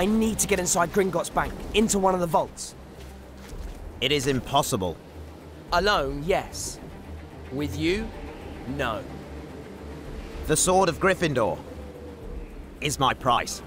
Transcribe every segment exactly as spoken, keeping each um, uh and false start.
I need to get inside Gringotts Bank, into one of the vaults. It is impossible. Alone, yes. With you, no. The Sword of Gryffindor is my price.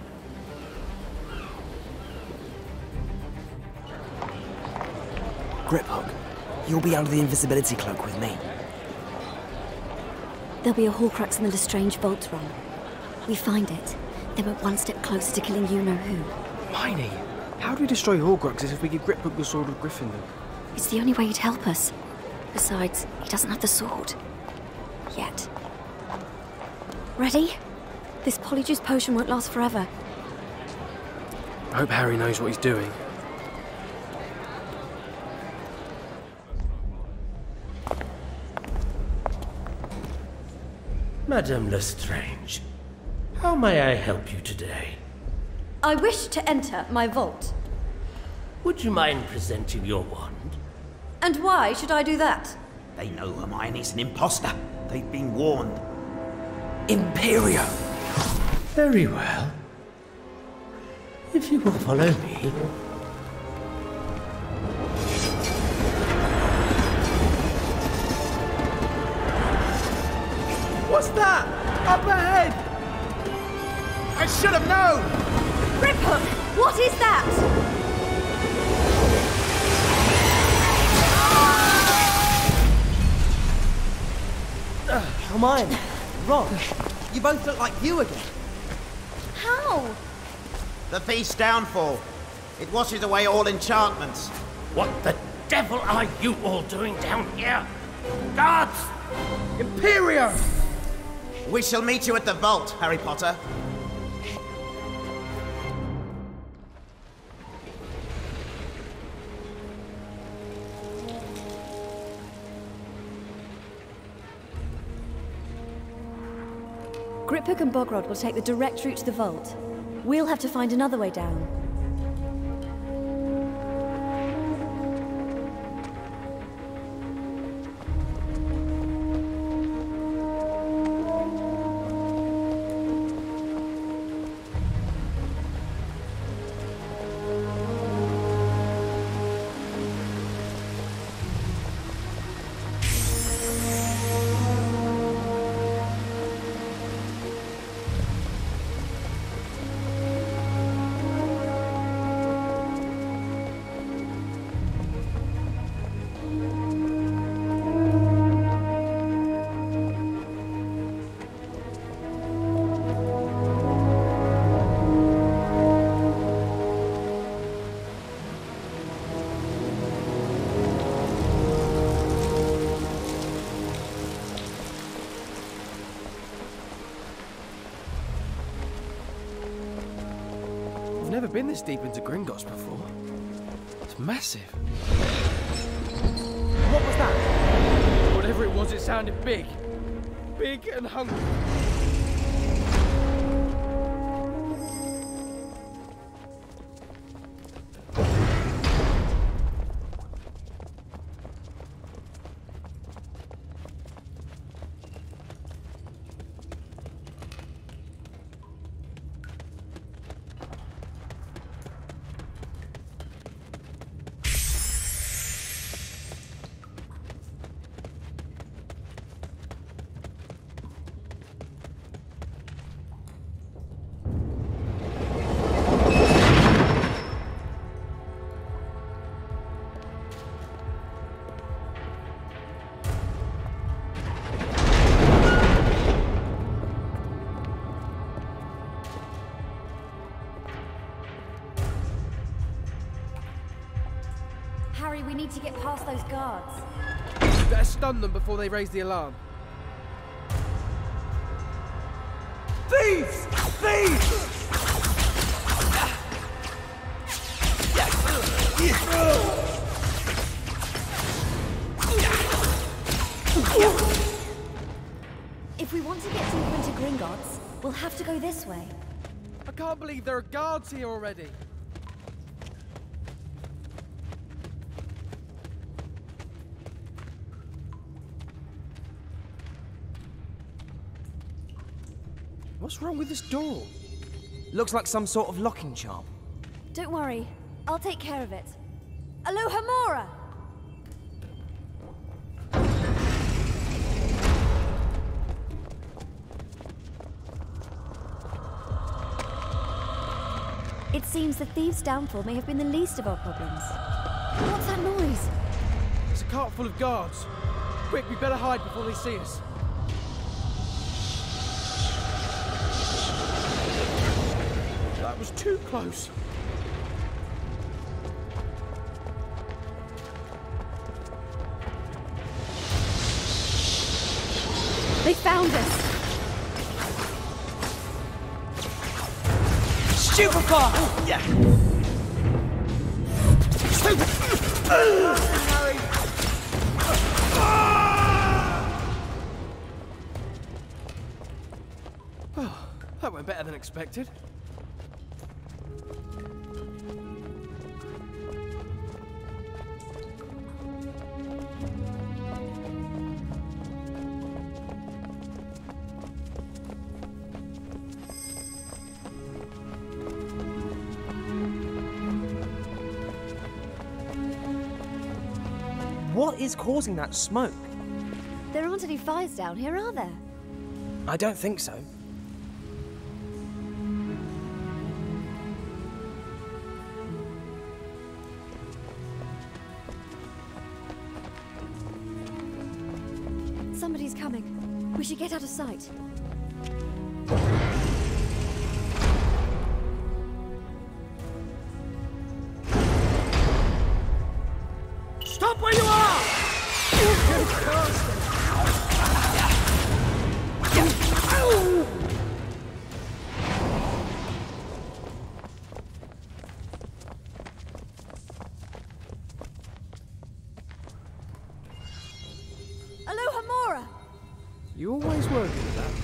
Griphook, you'll be under the invisibility cloak with me. There'll be a horcrux in the Lestrange vault run. We find it, then we're one step closer to killing you-know-who. Hermione, how do we destroy horcruxes if we give Griphook the Sword of Gryffindor? It's the only way he'd help us. Besides, he doesn't have the sword. Yet. Ready? This polyjuice potion won't last forever. I hope Harry knows what he's doing. Madame Lestrange, how may I help you today? I wish to enter my vault. Would you mind presenting your wand? And why should I do that? They know Hermione's an imposter. They've been warned. Imperio! Very well. If you will follow me. What's that? Up ahead! I should have known! Rupert, what is that? Uh, Hermione, Ron, you both look like you again. How? The feast's downfall. It washes away all enchantments. What the devil are you all doing down here? Guards! Imperio! We shall meet you at the vault, Harry Potter. Griphook and Bogrod will take the direct route to the vault. We'll have to find another way down. I've never been this deep into Gringotts before. It's massive. What was that? Whatever it was, it sounded big. Big and hungry. Harry, we need to get past those guards. Better stun them before they raise the alarm. Thieves! Thieves! If we want to get deeper into Gringotts, we'll have to go this way. I can't believe there are guards here already. What's wrong with this door? Looks like some sort of locking charm. Don't worry. I'll take care of it. Alohomora! It seems the thieves' downfall may have been the least of our problems. What's that noise? There's a cart full of guards. Quick, we better hide before they see us. That was too close. They found us! Stupefy! Yeah. Harry! Oh, that went better than expected. What is causing that smoke? There aren't any fires down here, are there? I don't think so. Somebody's coming. We should get out of sight. Stop where you are! Alohomora! You always were good at that.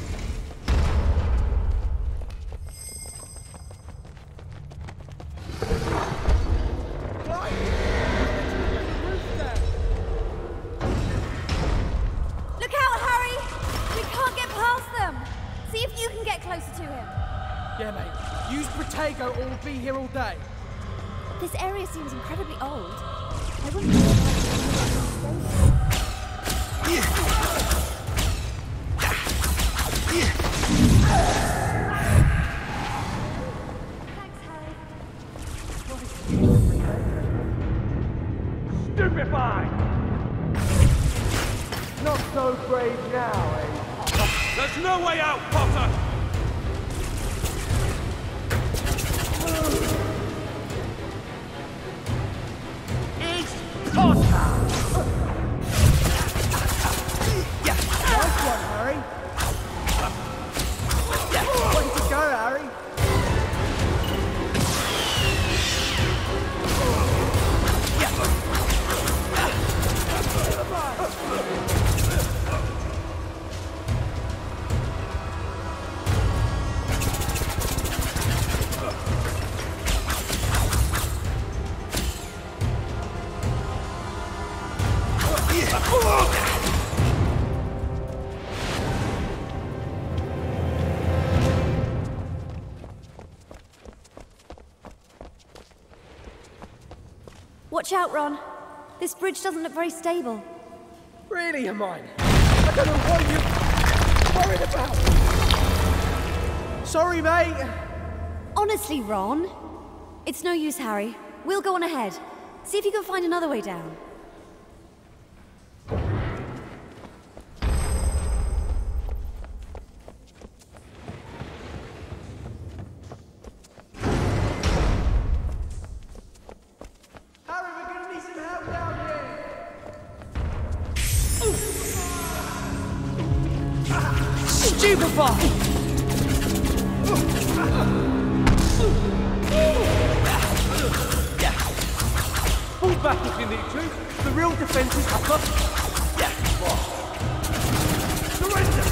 Look out, Harry! We can't get past them! See if you can get closer to him. Yeah, mate. Use Protego or we'll be here all day. This area seems incredibly old. I wouldn't... Thanks, Harry. Stupefy! Not so brave now, eh? There's no way out, Potter! It's Potter! Nice one, Harry. Way to go, Harry. Watch out, Ron. This bridge doesn't look very stable. Really, Hermione? I don't know what you're worried about. Sorry, mate. Honestly, Ron. It's no use, Harry. We'll go on ahead. See if you can find another way down. Harry, we're gonna need some help down here. Stupefy! Pull back if you need to. The real defense is upper. Yeah. Surrender!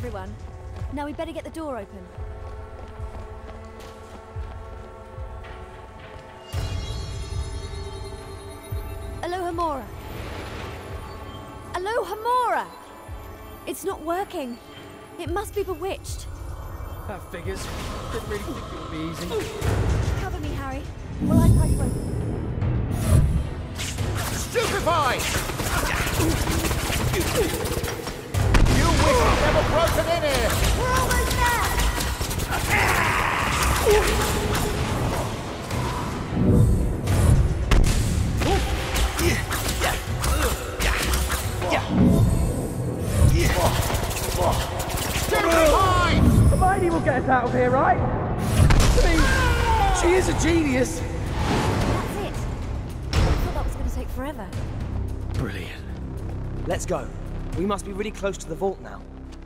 everyone. Now we better get the door open. Alohomora. Alohomora! It's not working. It must be bewitched. That figures. Didn't really think it would be easy. Cover me, Harry. While I pry you open. Stupefied! You wish you'd never broken in here! We're almost there! Hermione will get us out of here, right? I mean, she is a genius. That's it. I thought that was going to take forever. Brilliant. Let's go. We must be really close to the vault now.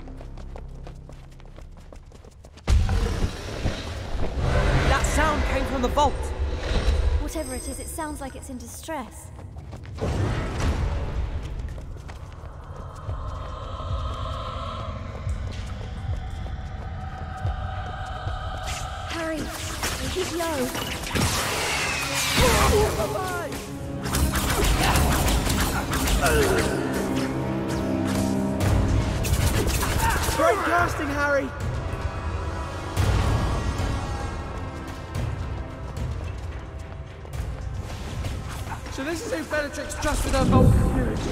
That sound came from the vault. Whatever it is, it sounds like it's in distress. Harry, keep low. Great casting, Harry. So this is who Bellatrix trusted her vault security.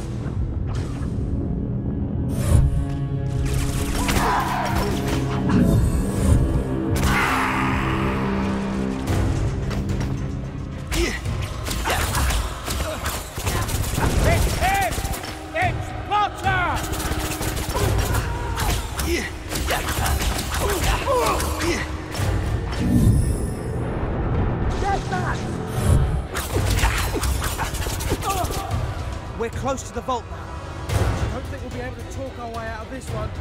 We're close to the vault now. I don't think we'll be able to talk our way out of this one.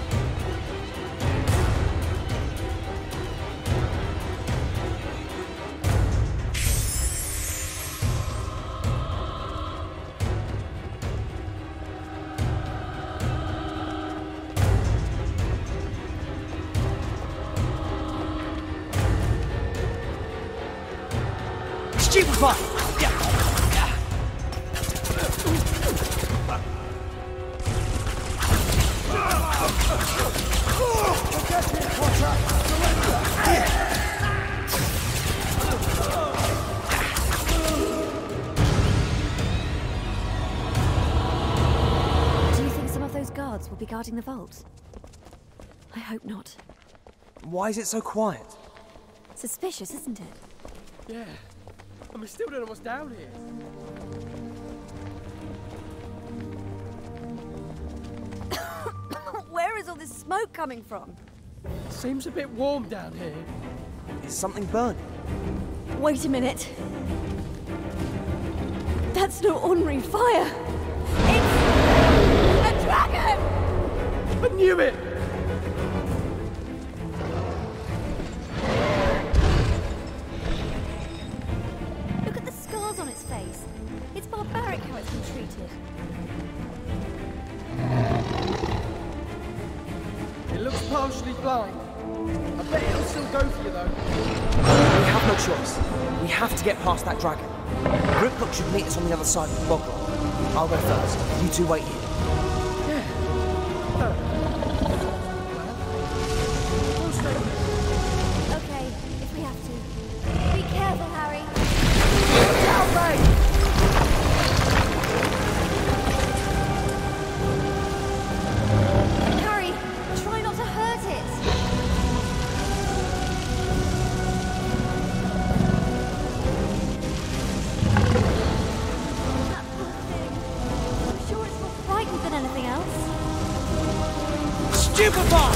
Stupefy! Will be guarding the vault. I hope not. Why is it so quiet? Suspicious, isn't it? Yeah. And we still don't know what's down here. Where is all this smoke coming from? Seems a bit warm down here. Is something burning? Wait a minute. That's no ordinary fire. It's a dragon! I knew it! Look at the scars on its face. It's barbaric how it's been treated. It looks partially blind. I bet it'll still go for you though. We have no choice. We have to get past that dragon. Rupert should meet us on the other side of the bog rock. I'll go first. You two wait here. Okay, if we have to. Be careful, Harry. Down, mate! Harry, try not to hurt it. That poor thing. I'm sure it's more frightened than anything else. Stupefy!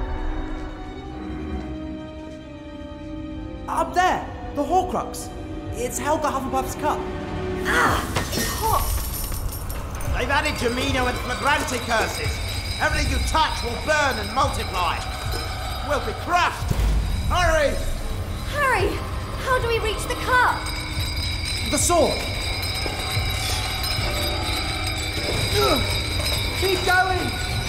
Up there! The horcrux! It's Helga Hufflepuff's cup. Ah! It's hot! They've added Gemino and Flagranti curses. Everything you touch will burn and multiply. We'll be crushed. Hurry! Harry! How do we reach the cup? The sword! Ugh. Keep going!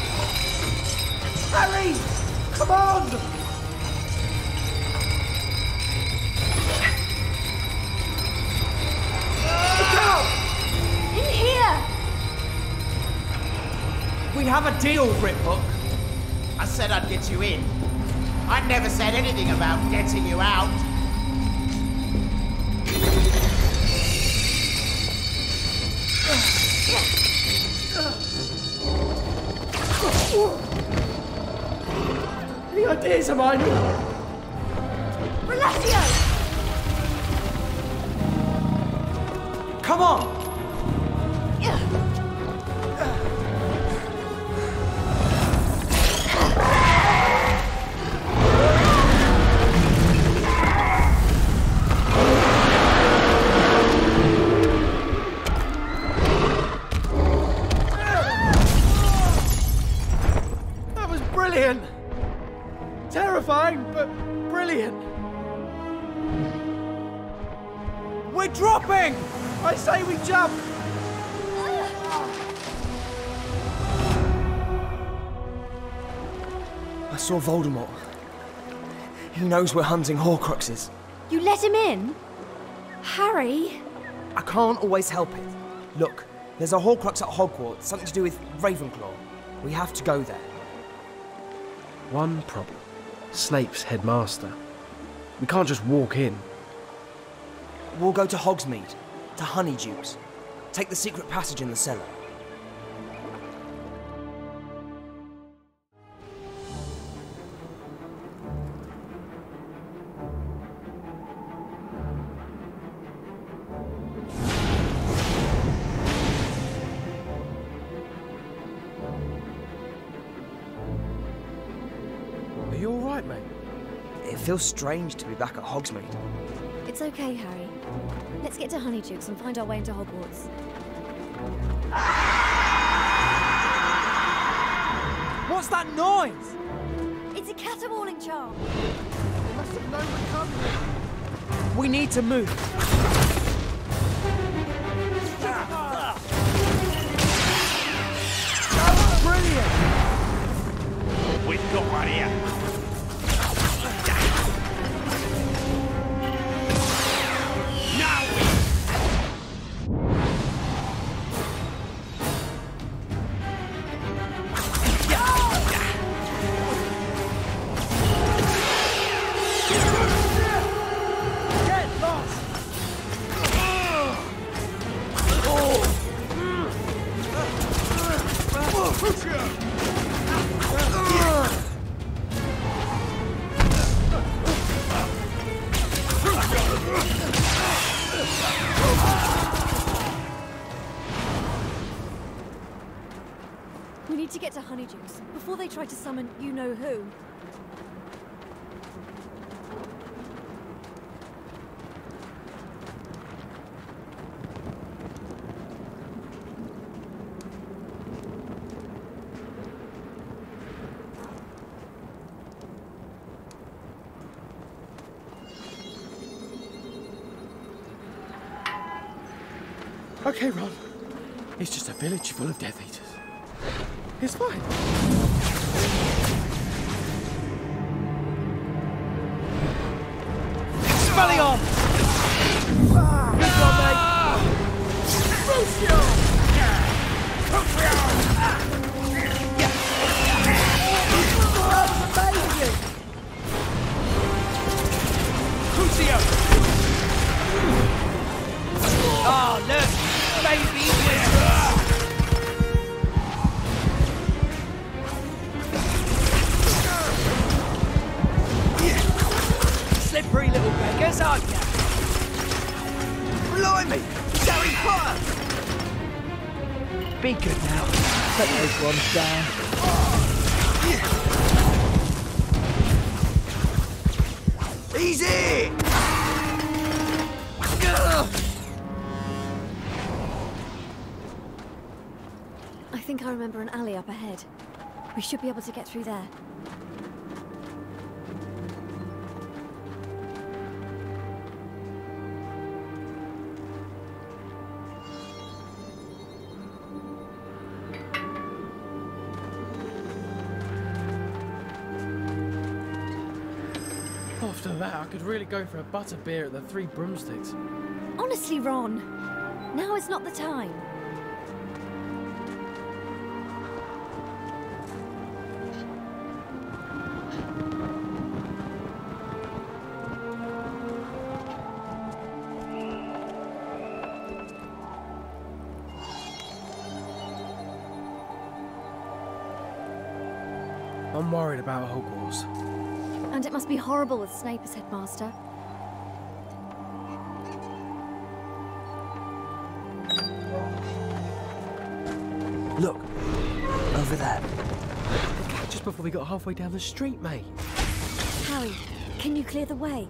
Harry! Come on! Look out! In here! We have a deal, Riphook. I said I'd get you in. I never said anything about getting you out. Any ideas, Hermione? Relatio! Come on! That was brilliant! Terrifying, but brilliant. We're dropping! I say we jump! I saw Voldemort. He knows we're hunting horcruxes. You let him in? Harry? I can't always help it. Look, there's a horcrux at Hogwarts, something to do with Ravenclaw. We have to go there. One problem. Snape's headmaster. We can't just walk in. We'll go to Hogsmeade, to Honeydukes. Take the secret passage in the cellar. Are you alright, mate? It feels strange to be back at Hogsmeade. It's okay, Harry. Let's get to Honeydukes and find our way into Hogwarts. What's that noise? It's a caterwauling charm! Must have known we'd come here. We need to move. Brilliant! We've got one here. We need to get to Honeydukes before they try to summon you-know-who. Okay, Ron. It's just a village full of Death Eaters. It's fine. Spellion! Good one, mate. Crucio! That was amazing! Crucio! Oh, look! Baby wizard! Slippery little beggars, aren't you? Blimey! It's Harry Potter! Be good now. Let those ones down. Easy! I think I remember an alley up ahead. We should be able to get through there. After that, I could really go for a butterbeer at the Three Broomsticks. Honestly, Ron, now is not the time. I'm worried about Hogwarts. And it must be horrible with Snape as headmaster. Look, over there. Just before we got halfway down the street, mate. Harry, can you clear the way?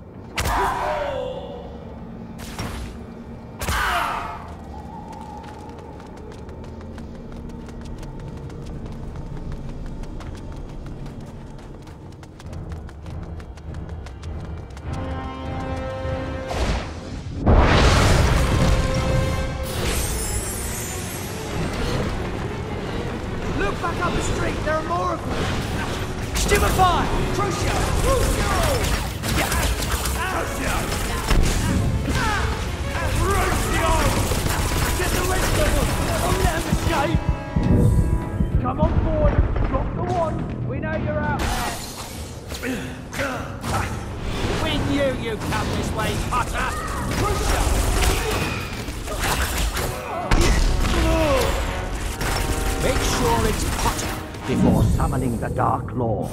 The Dark Lord.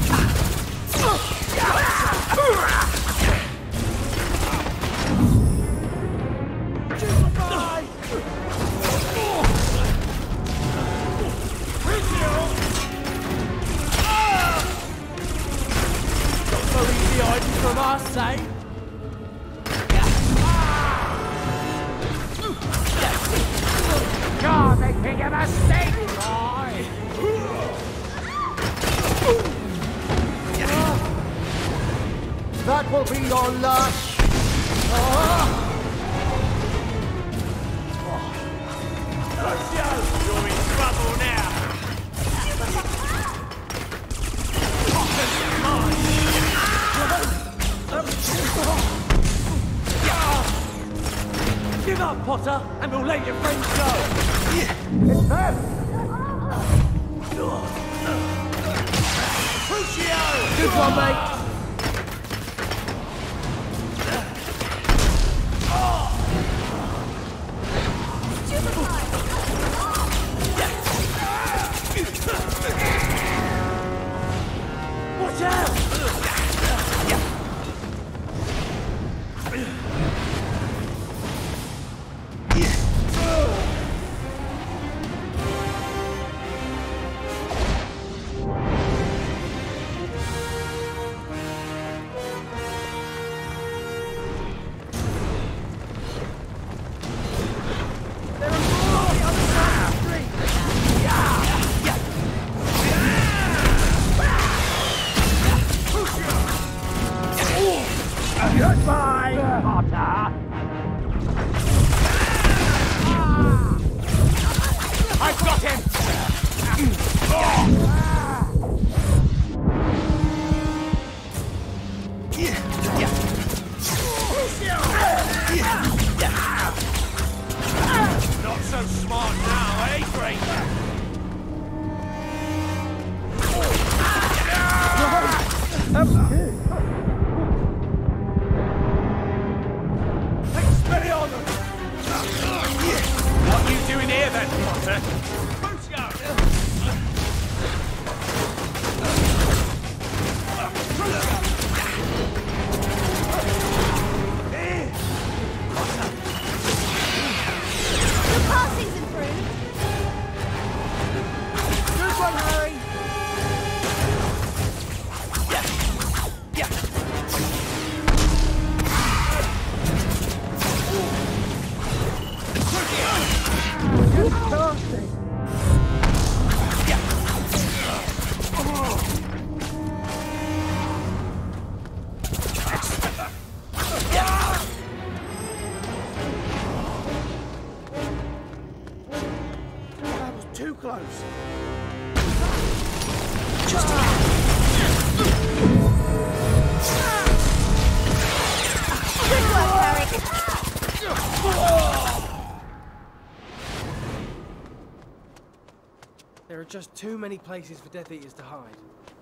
From our side. God, they think a mistake! That will be your last. You're in trouble now. Give up, Potter, and we'll let your friends go. It's them. Crucio! Good one, mate. Watch out! just too many places for Death Eaters to hide.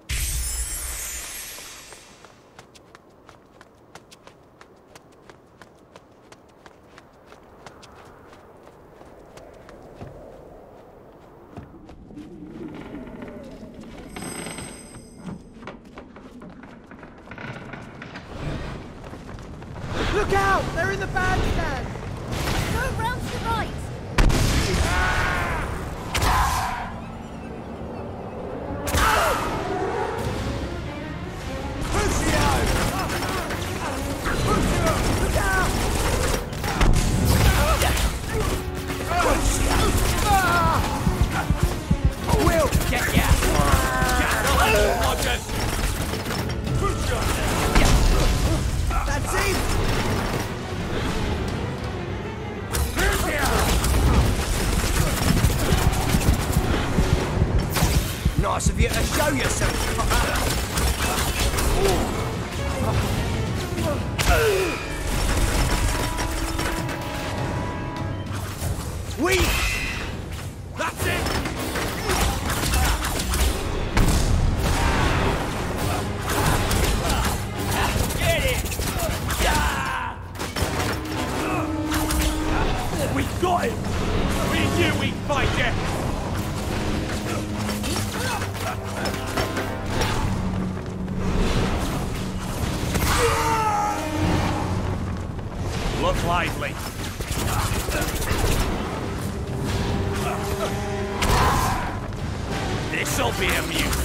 Look out! They're in the bandstand! Go round to the right! We'll get ya! That's him! Nice of you to show yourself! We! That's it! Get it! Yeah! We got him! We knew we'd fight it! Look lively. This'll be amusing.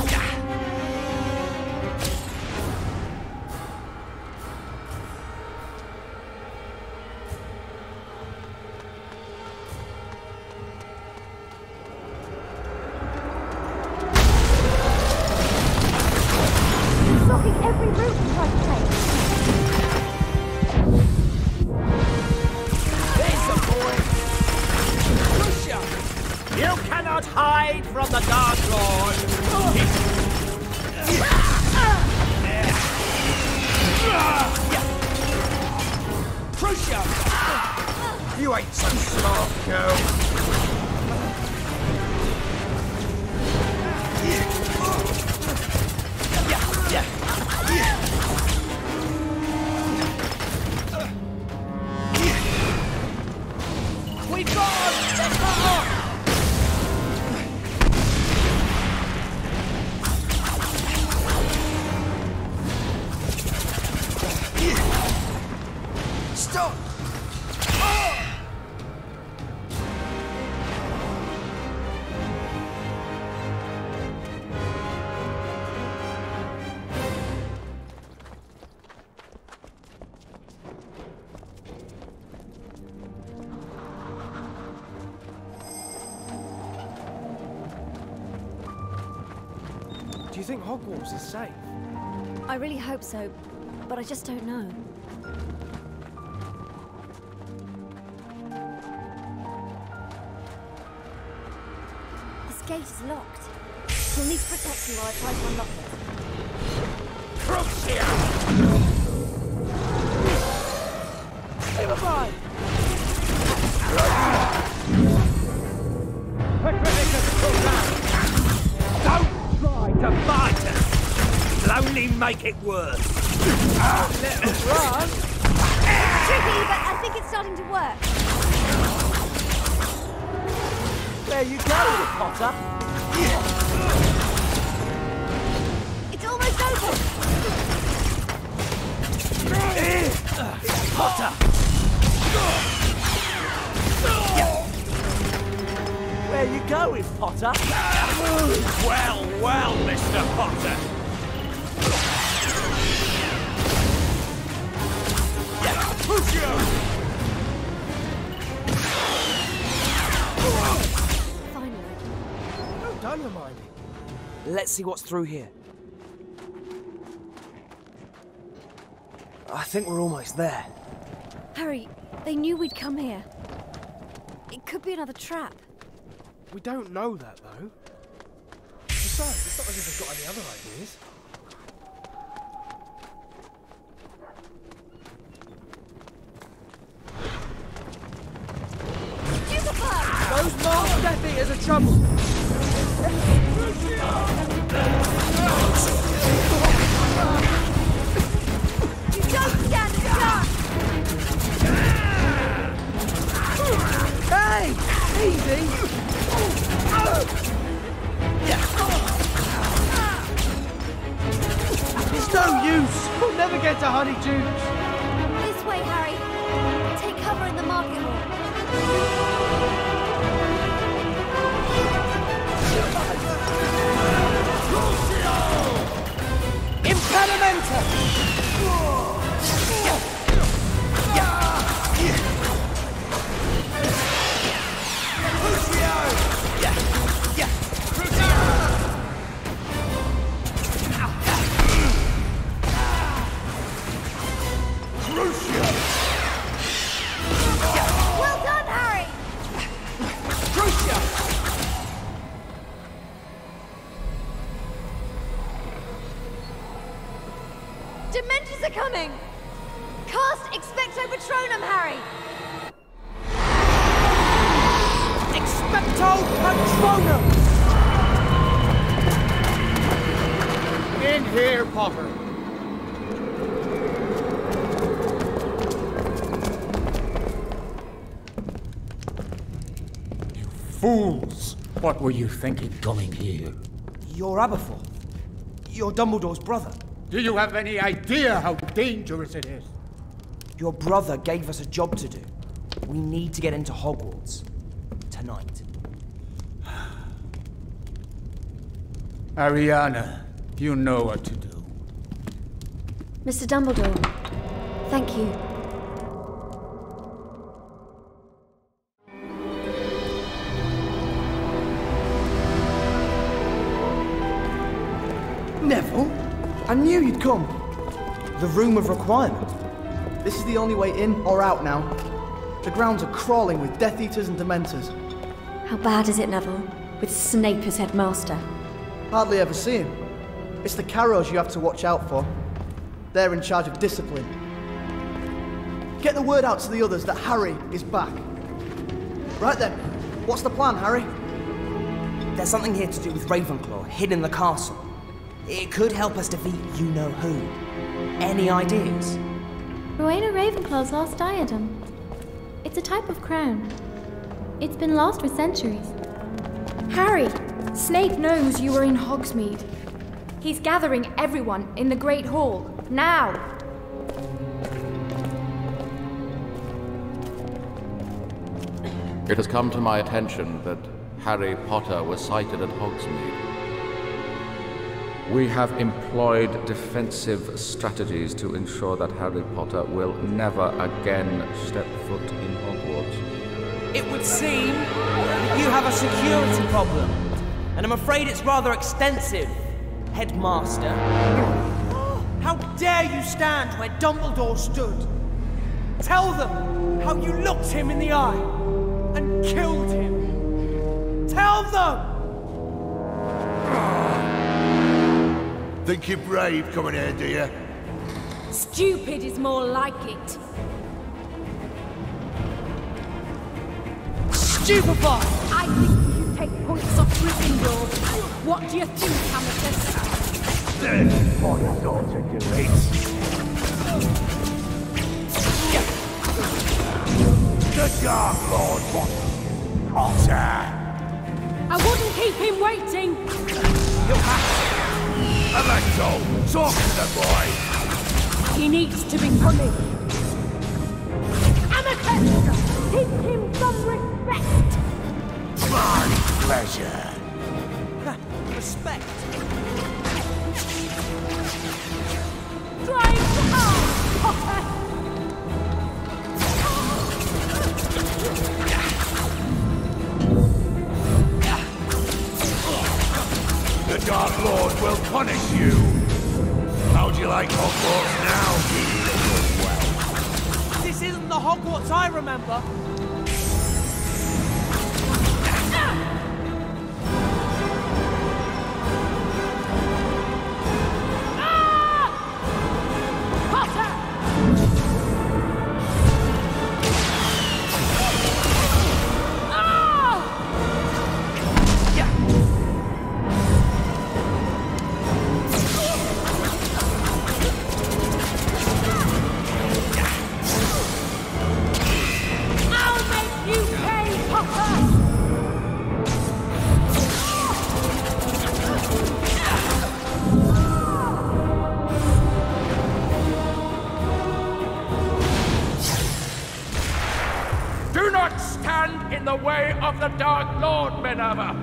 Blocking every route we try to take. There's the boy! Push up! You cannot hide from the Dark Lord! Push up! You ain't so smart, girl! We've got him! Let's not off! Stop! Do you think Hogwarts is safe? I really hope so, but I just don't know. This gate is locked. You'll need to protect me while I try to unlock it. Crooks here! Never mind! Don't try to fight us! It'll only make it worse. Let us run! Tricky, but I think it's starting to work. There you go, Potter. It's almost open! Potter! Where you going, Potter? Well, well, Mister Potter. Push you! Finally. Well done, Hermione. Let's see what's through here. I think we're almost there. Harry, they knew we'd come here. It could be another trap. We don't know that, though. Besides, it's not as if they've got any other ideas. Those masked Death Eaters are trouble! use. We'll never get to Honeydukes. This way, Harry. Take cover in the market hall. Impedimenta! Well done, Harry! Dementors are coming! Cast Expecto Patronum, Harry! Expecto Patronum! In here, Potter. You fools! What were you thinking coming here? You're Aberforth. You're Dumbledore's brother. Do you have any idea how dangerous it is? Your brother gave us a job to do. We need to get into Hogwarts. Tonight. Ariana, you know what to do. Mister Dumbledore, thank you. Neville? I knew you'd come. The Room of Requirement. This is the only way in or out now. The grounds are crawling with Death Eaters and Dementors. How bad is it, Neville, with Snape as headmaster? Hardly ever see him. It's the Carrows you have to watch out for. They're in charge of discipline. Get the word out to the others that Harry is back. Right then, what's the plan, Harry? There's something here to do with Ravenclaw, hidden in the castle. It could help us defeat you-know-who. Any ideas? Rowena Ravenclaw's Lost Diadem. It's a type of crown. It's been lost for centuries. Harry! Snape knows you are in Hogsmeade. He's gathering everyone in the Great Hall. Now! It has come to my attention that Harry Potter was sighted at Hogsmeade. We have employed defensive strategies to ensure that Harry Potter will never again step foot in Hogwarts. It would seem that you have a security problem, and I'm afraid it's rather extensive, Headmaster. How dare you stand where Dumbledore stood? Tell them how you looked him in the eye and killed him. Tell them! Think you're brave coming here, do you? Stupid is more like it. Stupefied! I think you take points off Gryffindor. What do you think, Amethyst? Then for your daughter, Grace. The Dark Lord wants Potter. I wouldn't keep him waiting. You'll have to. Electo, talk to the boy. He needs to be punished. Amethyst! Teach him some respect! My pleasure. Respect. Drive hard, Potter! The Dark Lord will punish you. How'd you like Hogwarts now, you little well? This isn't the Hogwarts I remember. Ow! the way of the Dark Lord, Minerva!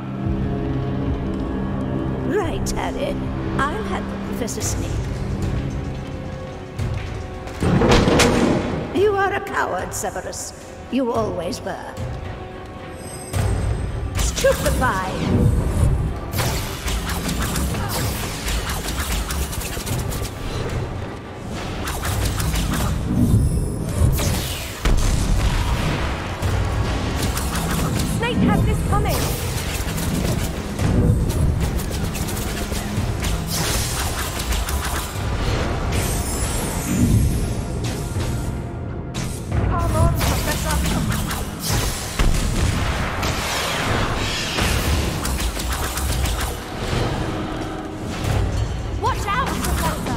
Right, Harry. I'll handle Professor Snape. You are a coward, Severus. You always were. Stupefy! Snape has this coming! Come on, Professor! Watch out, Professor!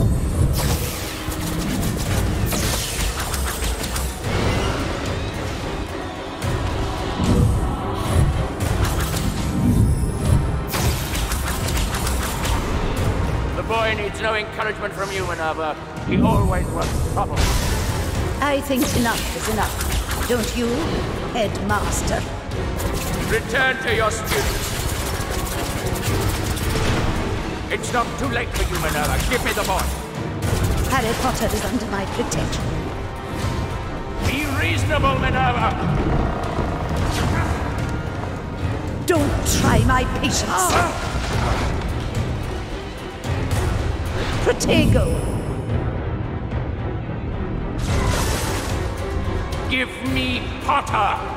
The boy needs no encouragement from you, Minerva. He always wants trouble. I think enough is enough. Don't you, Headmaster? Return to your students. It's not too late for you, Minerva. Give me the boy. Harry Potter is under my protection. Be reasonable, Minerva. Don't try my patience. Protego. Give me Potter.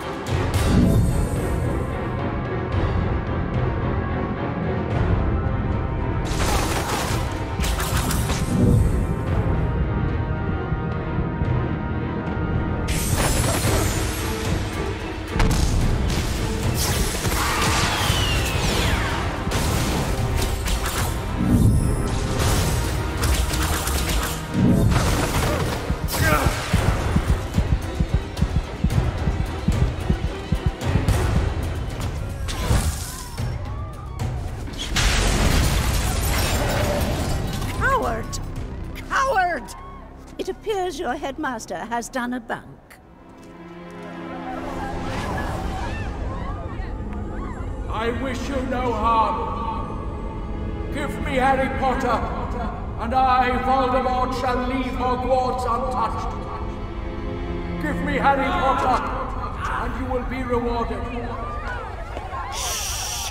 Your headmaster has done a bunk. I wish you no harm. Give me Harry Potter, and I, Voldemort, shall leave Hogwarts untouched. Give me Harry Potter, and you will be rewarded. Shh.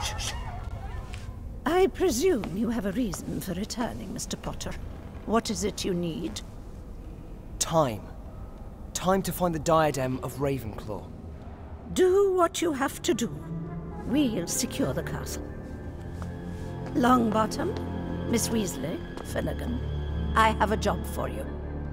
I presume you have a reason for returning, Mister Potter. What is it you need? Time. Time to find the diadem of Ravenclaw. Do what you have to do. We'll secure the castle. Longbottom, Miss Weasley, Finnegan, I have a job for you.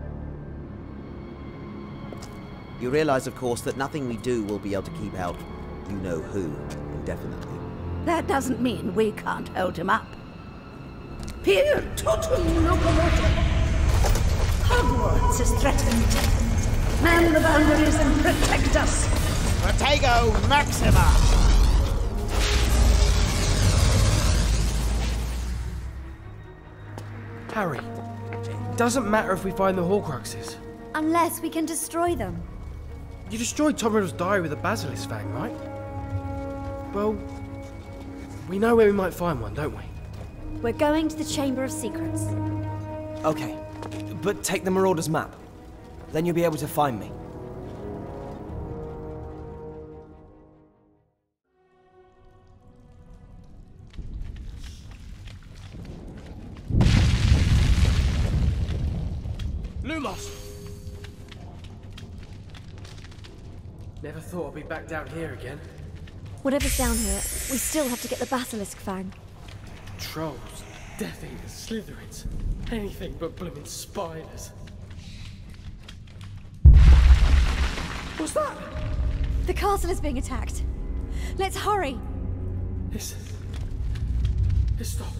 You realize, of course, that nothing we do will be able to keep out you-know-who indefinitely. That doesn't mean we can't hold him up. Pier totum locomotum! Hogwarts is threatened. Man the boundaries and protect us! Protego Maxima! Harry, it doesn't matter if we find the horcruxes. Unless we can destroy them. You destroyed Tom Riddle's diary with a Basilisk Fang, right? Well, we know where we might find one, don't we? We're going to the Chamber of Secrets. Okay, but take the Marauder's map. Then you'll be able to find me. Lumos! Never thought I'd be back down here again. Whatever's down here, we still have to get the Basilisk Fang. Trolls, Death Eaters, Slytherins, anything but blooming spiders. What's that? The castle is being attacked. Let's hurry. It's... It's stopped.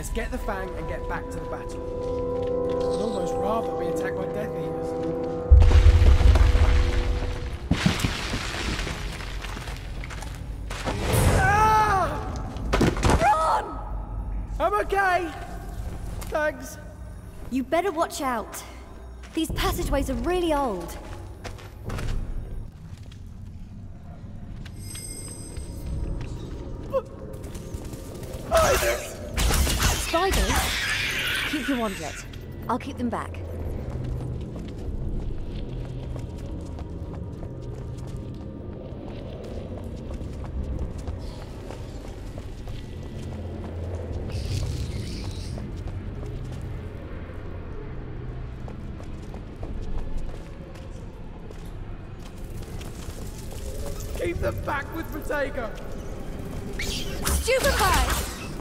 Let's get the Fang and get back to the battle. I'd almost rather be attacked by Death Eaters. I'm okay! Thanks. You better watch out. These passageways are really old. Spiders! Spiders? Keep your wandlet. I'll keep them back. Keep them back with Bottega! Stupefy!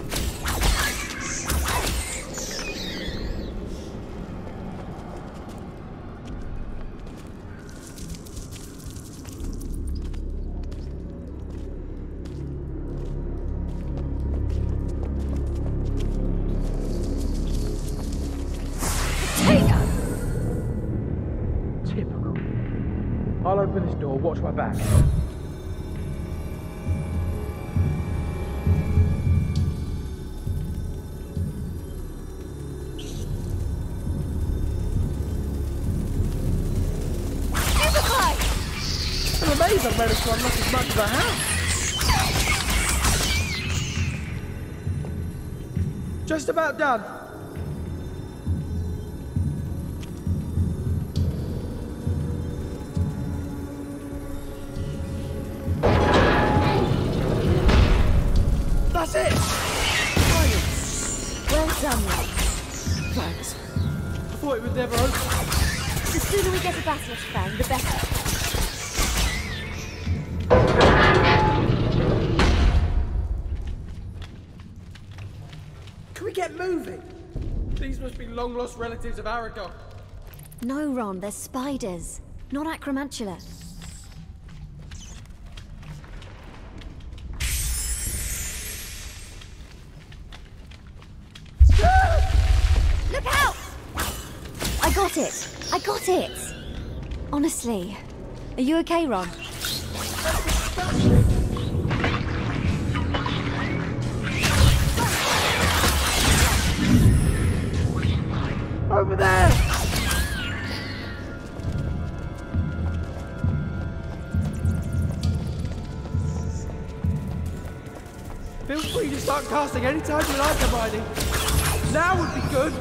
Typical. I'll open this door, watch my back. I'm amazed I've managed to unlock as much as I have. Just about done. That's it! Well done, mate. Thanks. I thought it would never open. The sooner we get a Basilisk Fang, the better. Can we get moving? These must be long-lost relatives of Aragog. No, Ron, they're spiders, not acromantula. Look out! I got it! I got it! Honestly, are you okay, Ron? Over there! Feel free to start casting anytime you like, Hermione. Now would be good.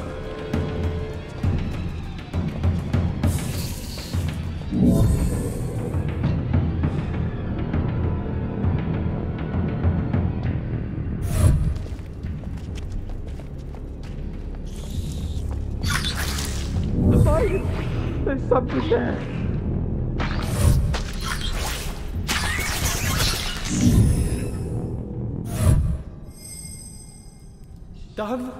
There's something there. Done?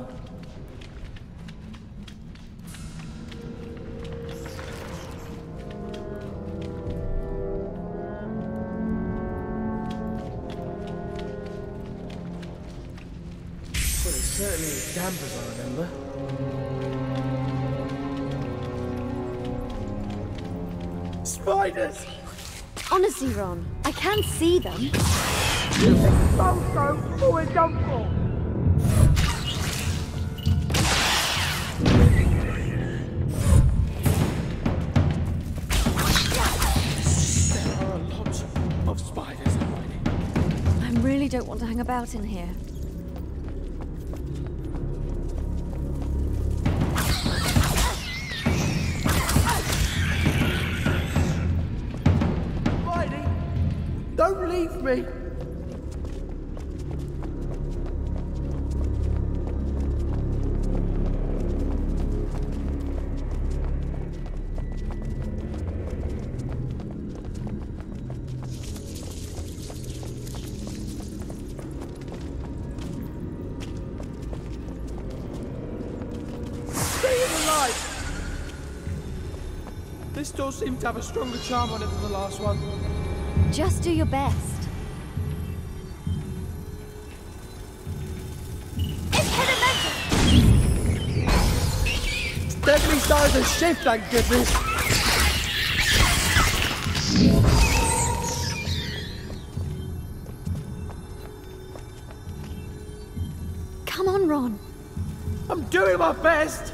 Well, it's certainly as damp as I remember. Spiders! Honestly, Ron, I can see them. You both go for a jump for. There are a lot of spiders, Hermione. I really don't want to hang about in here. Don't leave me! Stay in the light! This door seems to have a stronger charm on it than the last one. Just do your best. Impedimenta! Started to shift, thank goodness. Come on, Ron. I'm doing my best.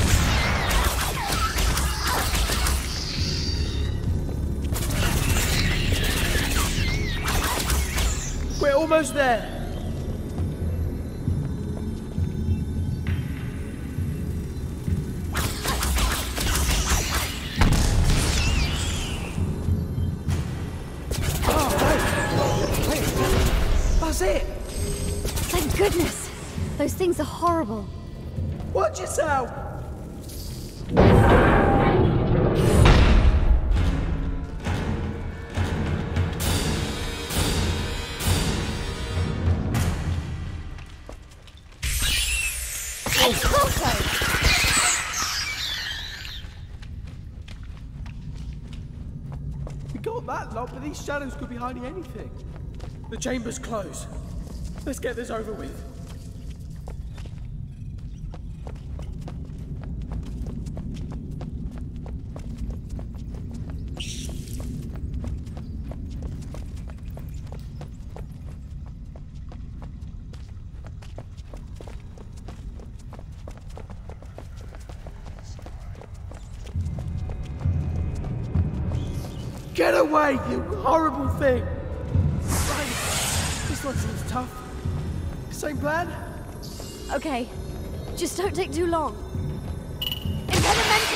We're almost there. That's it! Thank goodness! Those things are horrible. Watch yourself! We got that lot, but these shadows could be hiding anything. The chamber's closed. Let's get this over with. Get away, you horrible thing! Right. This one seems tough. Same plan? Okay. Just don't take too long. Impedimenta!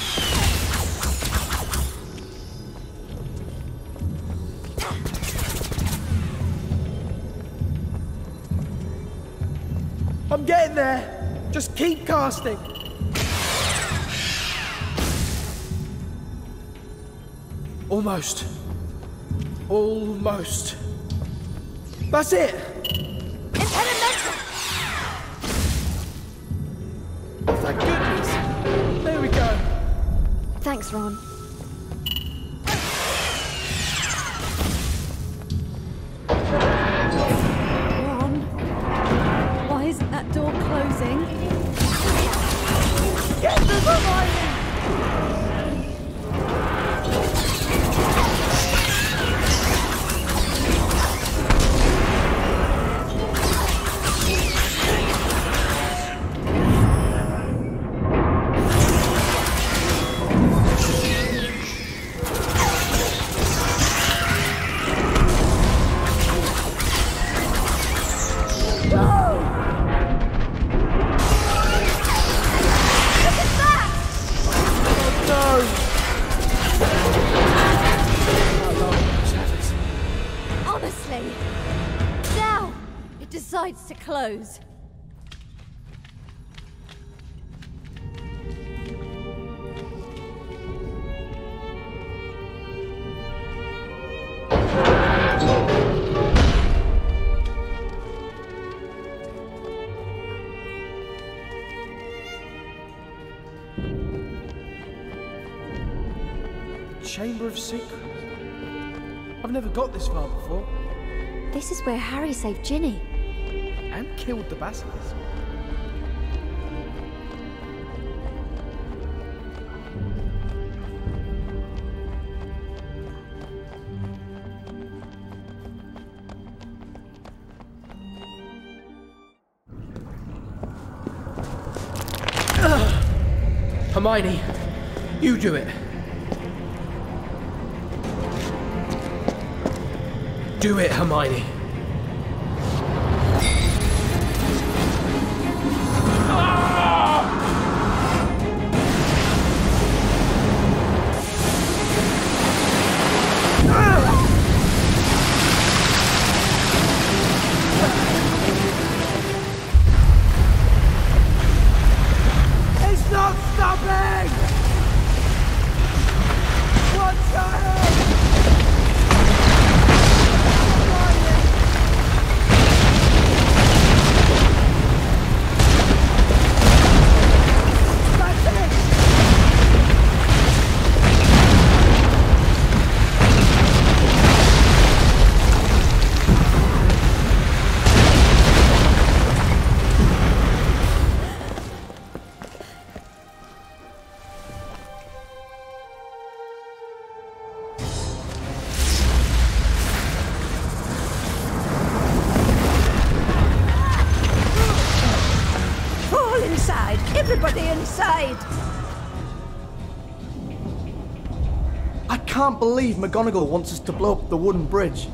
I'm getting there. Just keep casting. Almost. Almost. That's it. Impedimenta! Oh, thank goodness. There we go. Thanks, Ron. Ron? Why isn't that door closing? Get the Hermione! To close. Chamber of Secrets. I've never got this far before. This is where Harry saved Ginny. And killed the Basilisk. Ugh. Hermione, you do it. Do it, Hermione. Watch your head! everybody inside! I can't believe McGonagall wants us to blow up the wooden bridge.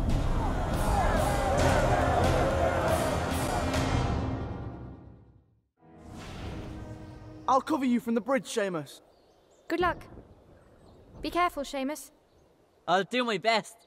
I'll cover you from the bridge, Seamus. Good luck. Be careful, Seamus. I'll do my best.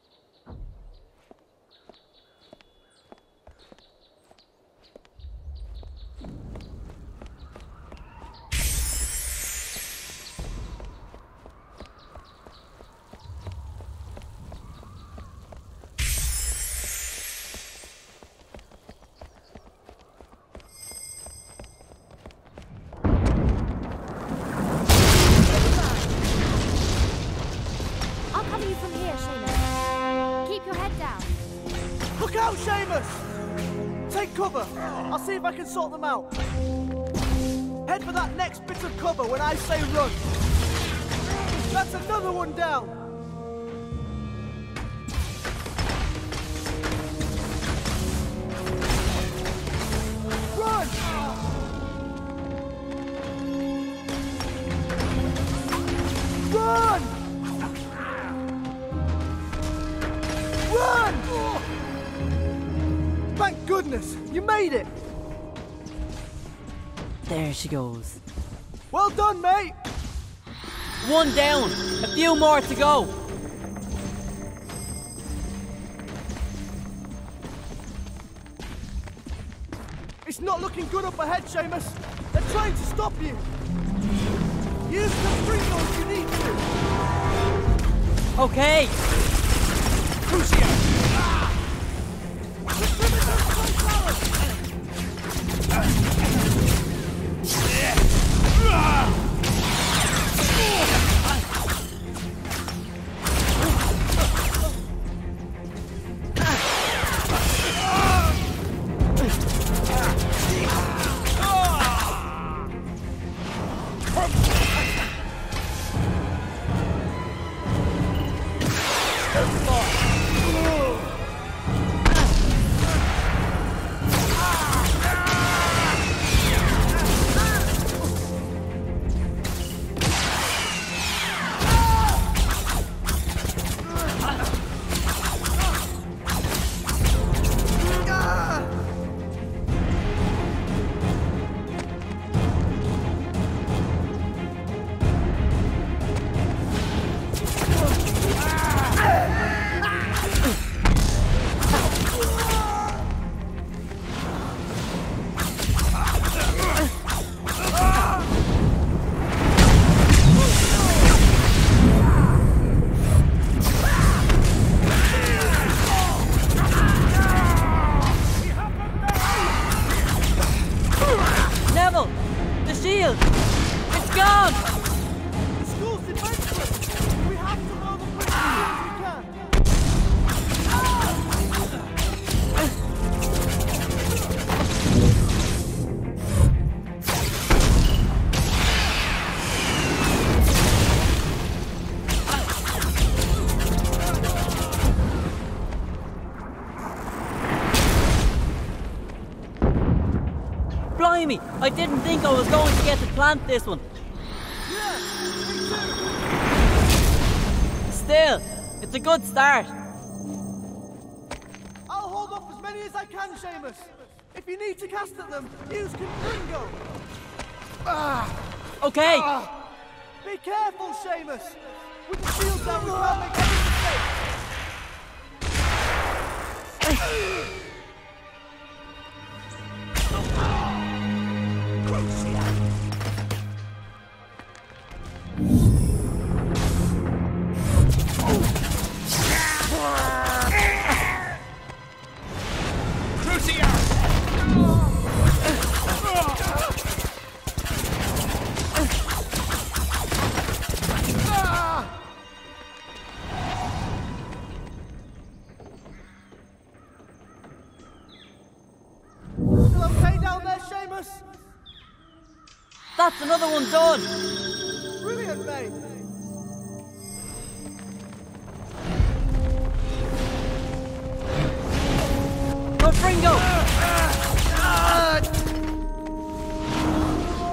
See if I can sort them out. Head for that next bit of cover when I say run. That's another one down. Run! Run! Run! Thank goodness, you made it. There she goes. Well done, mate! One down! A few more to go! It's not looking good up ahead, Seamus. They're trying to stop you. Use the Gringotts if you need to. Okay! Crucio! Blimey! I didn't think I was going to get to plant this one. Still, it's a good start. I'll hold off as many as I can, Seamus. If you need to cast at them, use Confringo. Ah. Okay. Ah. Be careful, Seamus. With the shield down, we can't make any mistakes. That's another one done! Brilliant, mate! Go, Fringo!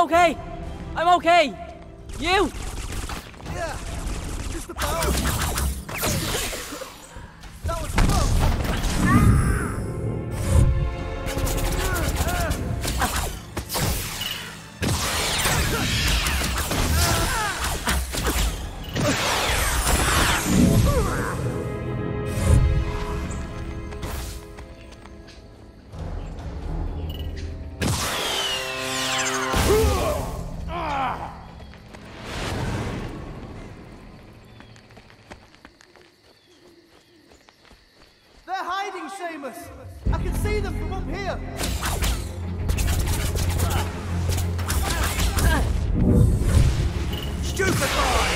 okay. I'm okay. You? Yeah, just about. That was close. I can see them from up here! Stupefy!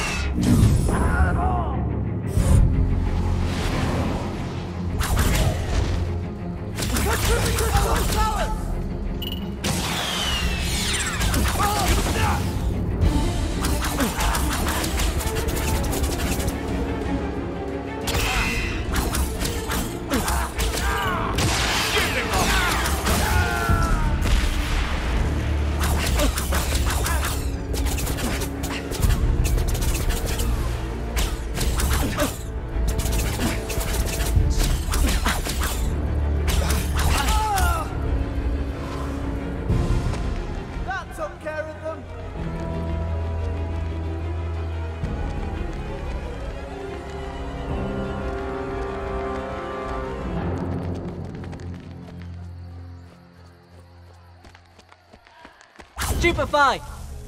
Stupefy!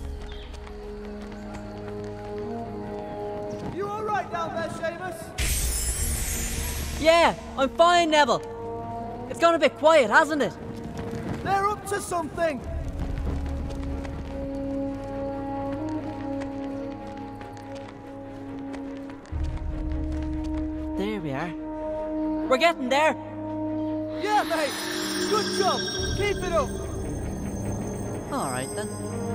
You alright down there, Seamus? Yeah, I'm fine, Neville. It's gone a bit quiet, hasn't it? They're up to something! There we are. We're getting there. Yeah, mate! Good job! Keep it up! All right, then.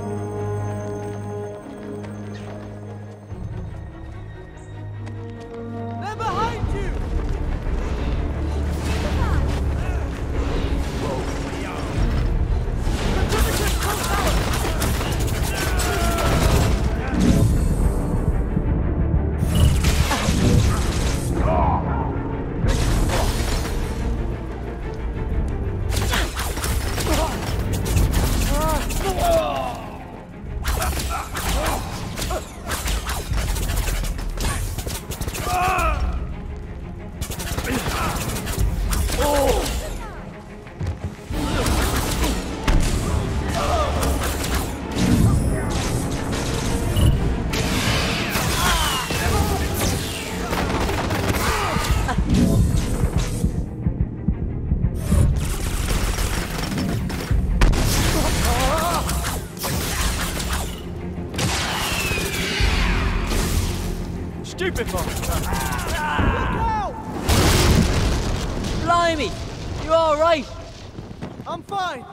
They're behind you! Blimey! You all right? I'm fine.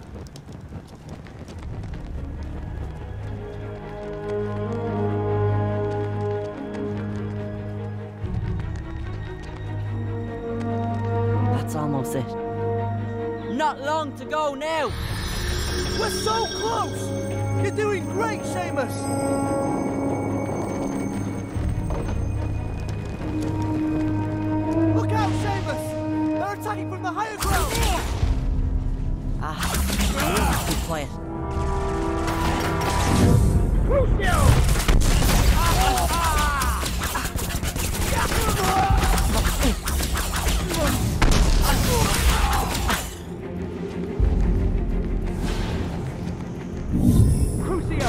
That's almost it. Not long to go now. We're so close. You're doing great, Seamus. Look out, Seamus! They're attacking from the higher ground! Ah, keep quiet. Crucio! Crucio!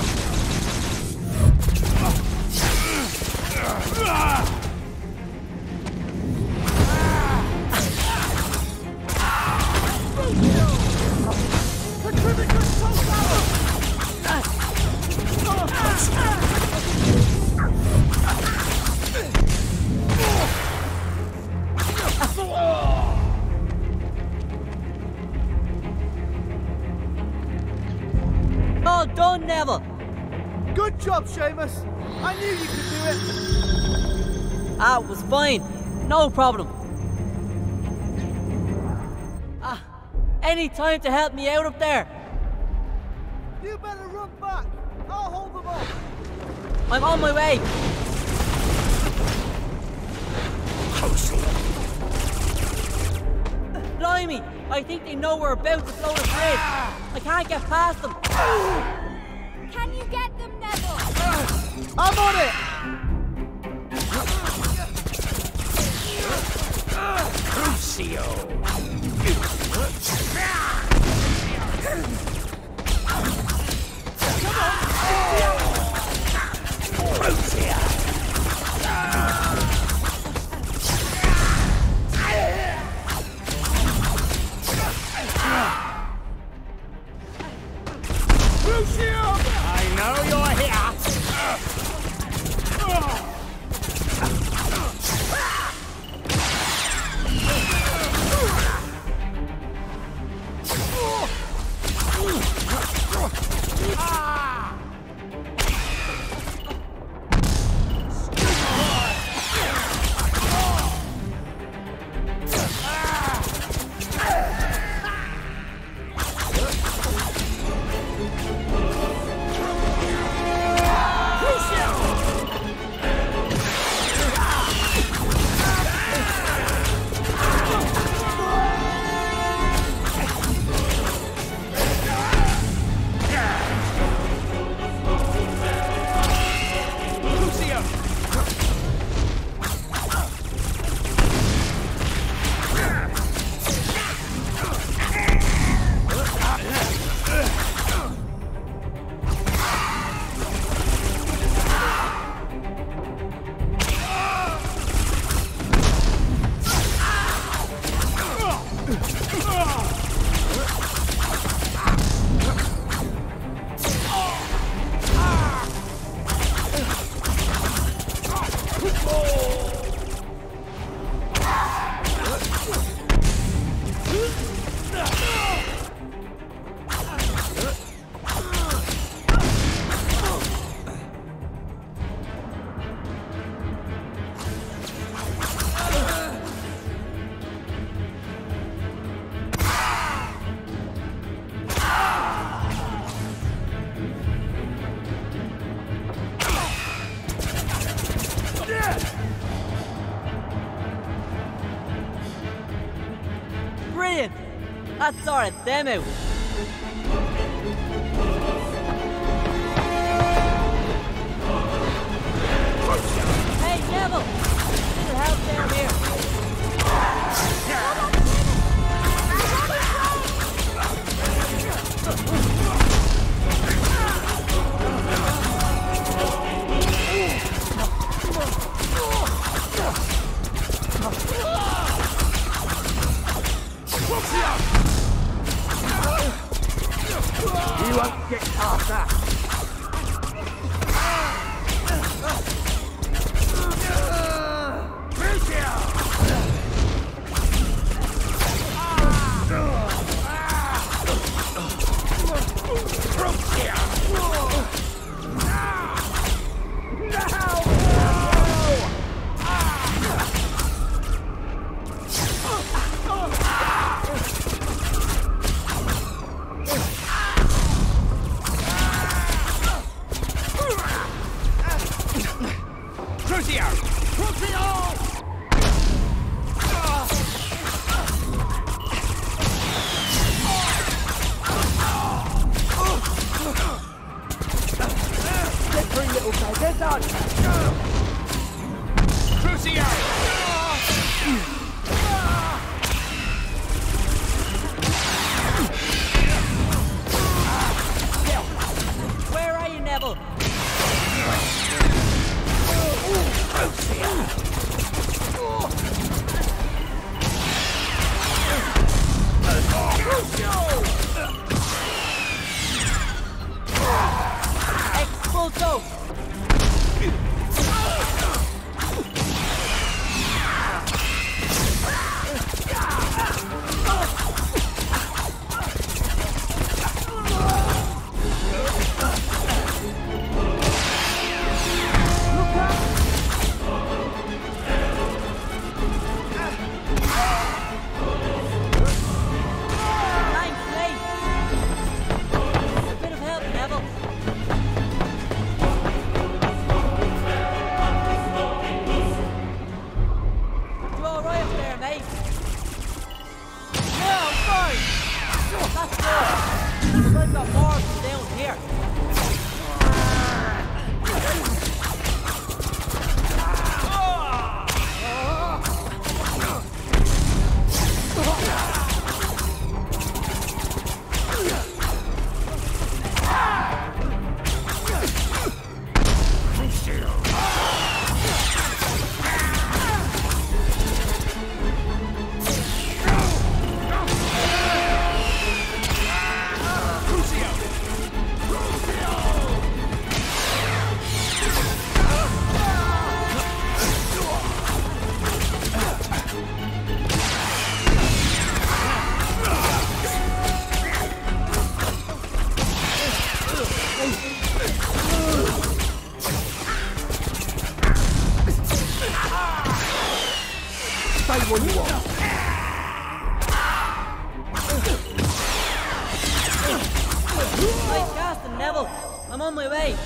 All done, Neville. Good job, Seamus. I knew you could do it. Ah, it was fine. No problem. Ah, any time to help me out up there? You You better run back! I'll hold them off! I'm on my way! Blimey! I think they know we're about to blow the bridge! I can't get past them! Can you get them, Neville? I'm on it! Crucio! I know you're here! Brilliant! That sorted them out. Hey, Neville! Little help down here. You won't get past that. Where are you, Neville? Expulso! Thanks, mate. A bit of help, Neville. what you want. Nice casting, Neville. I'm on my way.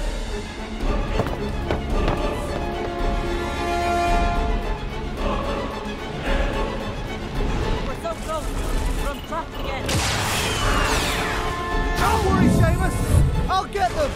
We're so close. We're on track again. Don't worry, Seamus. I'll get them.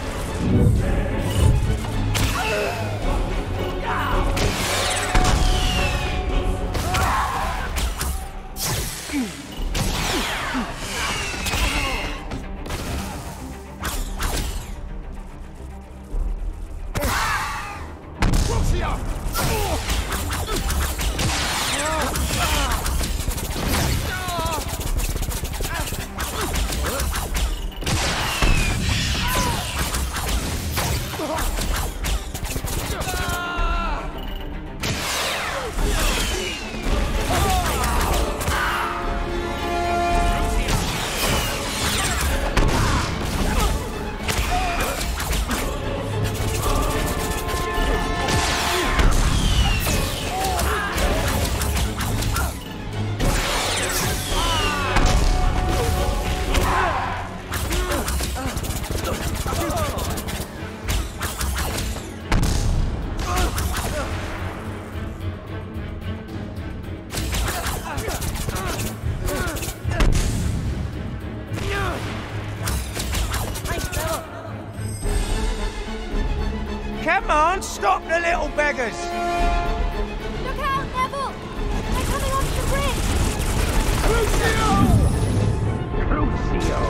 Come on, stop the little beggars! Look out, Neville! They're coming onto the bridge! Crucio! Crucio!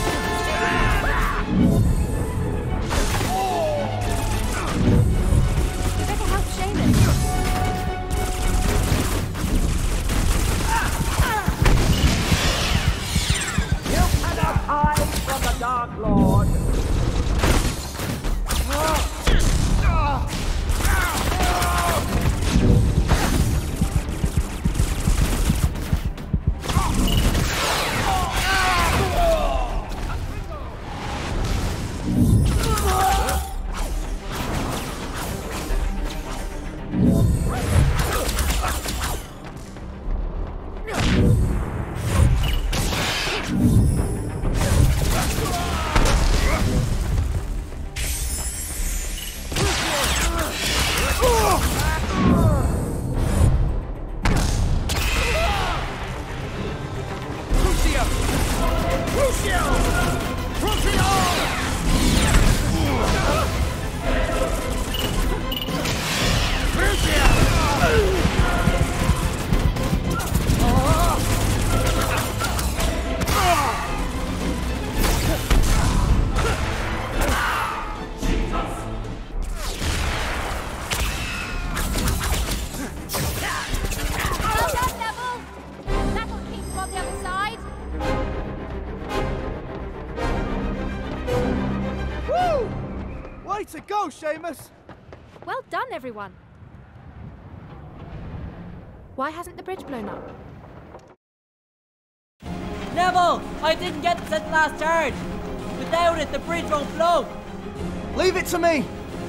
You better help Seamus. You cannot hide from the Dark Lord. Way to go, Seamus! Well done, everyone. Why hasn't the bridge blown up? Neville! I didn't get to set the last charge. Without it, the bridge won't blow. Leave it to me!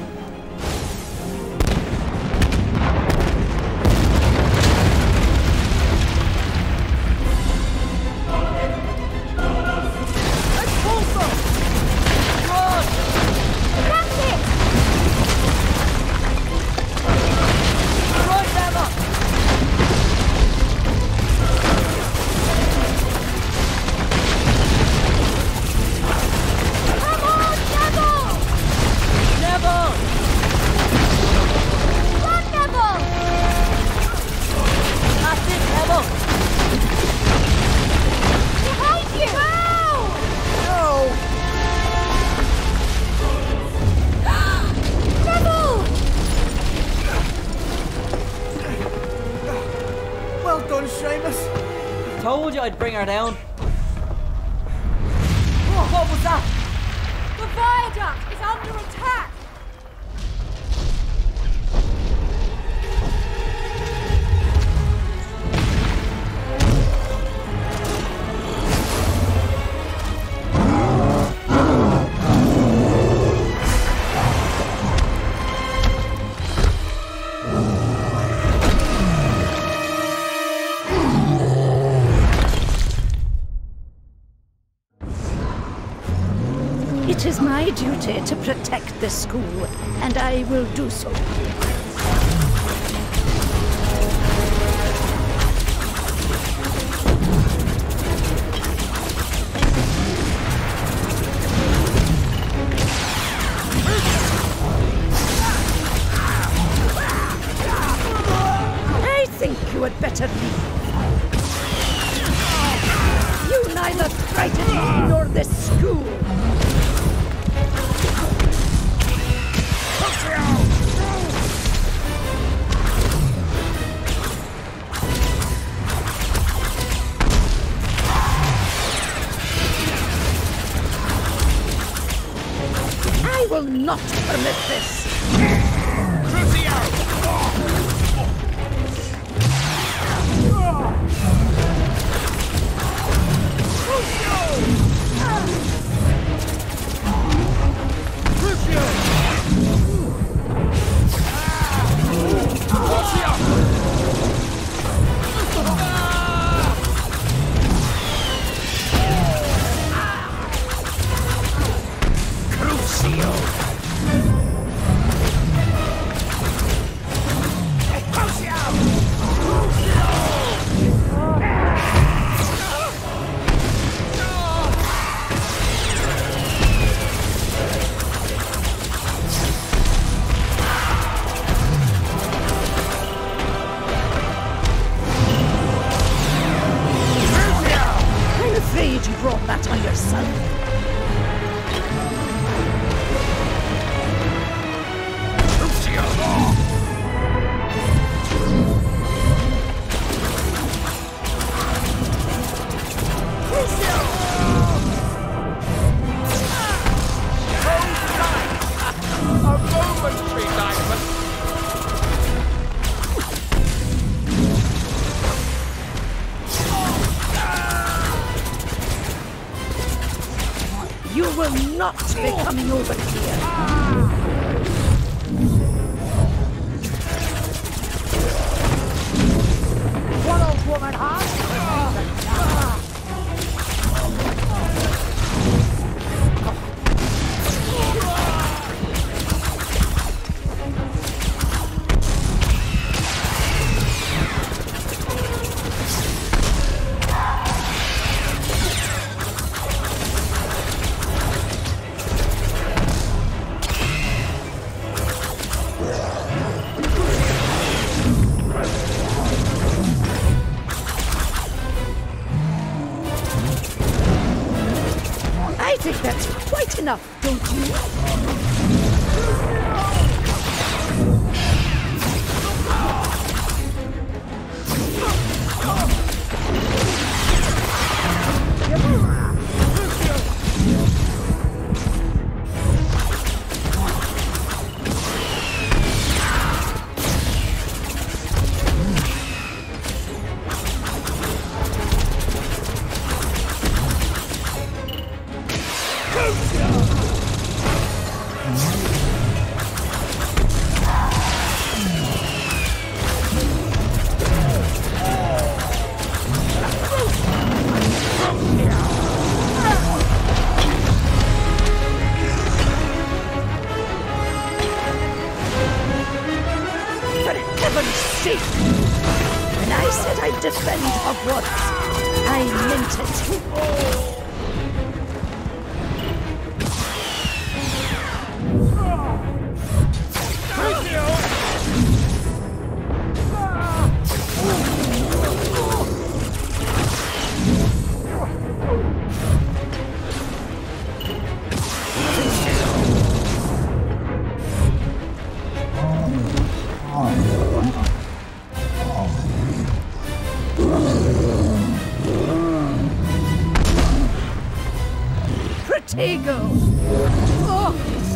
Told you I'd bring her down. Oh, what was that? The viaduct is under attack! It is my duty to protect this school, and I will do so. I think you had better leave. You neither frighten me nor this school. I will not permit this. You will not be coming over here. What old woman, huh? I think that's quite enough, don't you? When I said I'd defend Hogwarts, I meant it. Protego! Oh.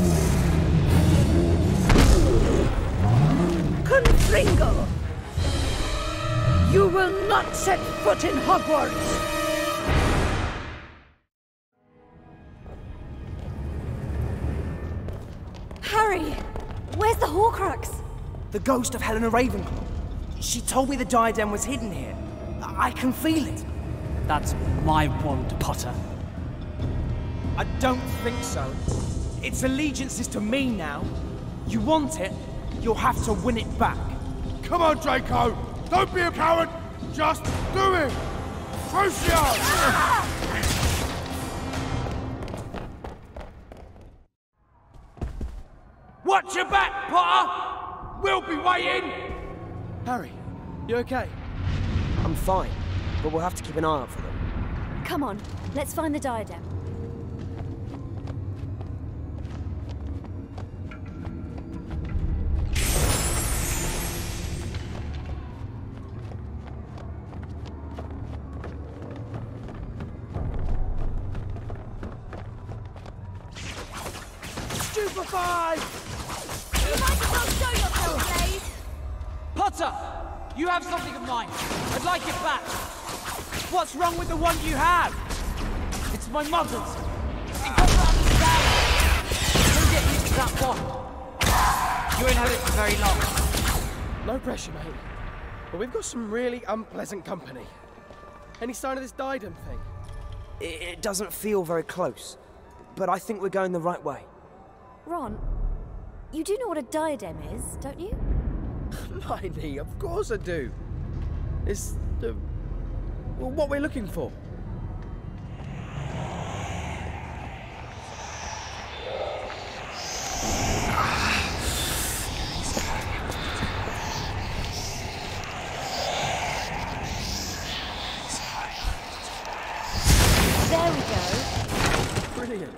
Confringo! You will not set foot in Hogwarts! Harry! Where's the horcrux? The ghost of Helena Ravenclaw. She told me the diadem was hidden here. I can feel it. That's my wand, Potter. I don't think so. Its allegiance is to me now. You want it, you'll have to win it back. Come on, Draco! Don't be a coward! Just do it! Crucio! Watch your back, Potter! We'll be waiting! Harry, you okay? I'm fine, but we'll have to keep an eye out for them. Come on, let's find the diadem. Stupefy! You might as well show yourself, Blaze! Potter! You have something of mine. I'd like it back. What's wrong with the one you have? It's my mother's. You've got to understand. Don't get used to that one. You won't have it for very long. No pressure, mate. But we've got some really unpleasant company. Any sign of this diadem thing? It, it doesn't feel very close, but I think we're going the right way. Ron, you do know what a diadem is, don't you? Miney, of course I do. It's the... well, what we're looking for. There we go. Brilliant.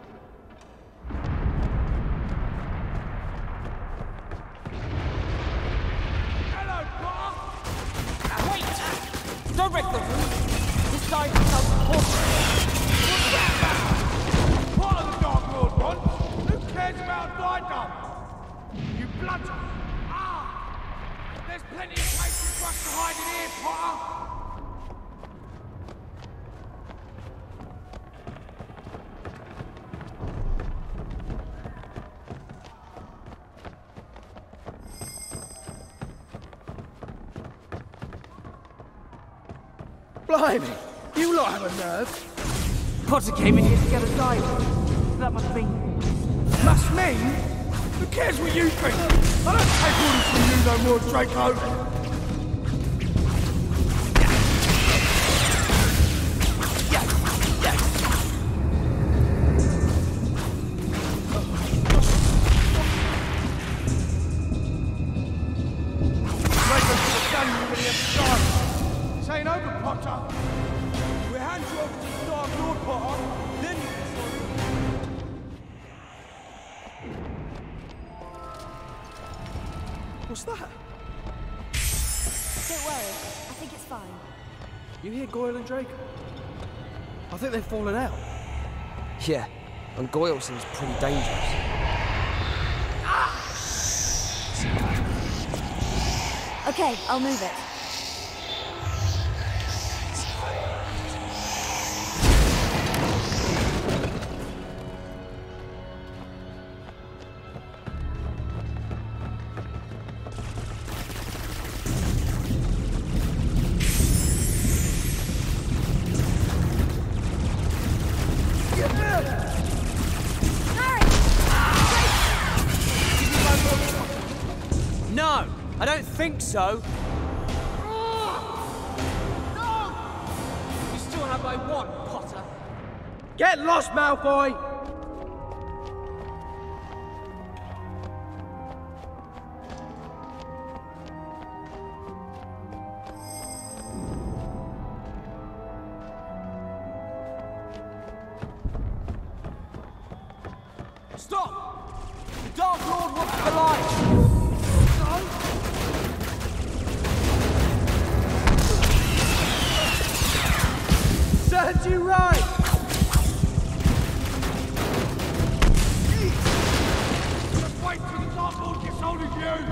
Don't wreck the roof! This guy becomes horcruxes! What's that? What are the Dark Lord wants? Who cares about diadems? You bludger! Ah! There's plenty of places for us to hide in here, Potter! Blimey! You lot have a nerve! Potter came in here to get a diadem. That must mean... Must mean? Who cares what you think? I don't take orders from you no more, Draco! What's that? Don't worry, I think it's fine. You hear Goyle and Draco? I think they've fallen out. Yeah, and Goyle seems pretty dangerous. Okay, I'll move it. No, I don't think so. No! You still have my one, Potter. Get lost, Malfoy! Stop! The Dark Lord wants the light! Serves you right! Just wait till the Dark Lord gets hold of you!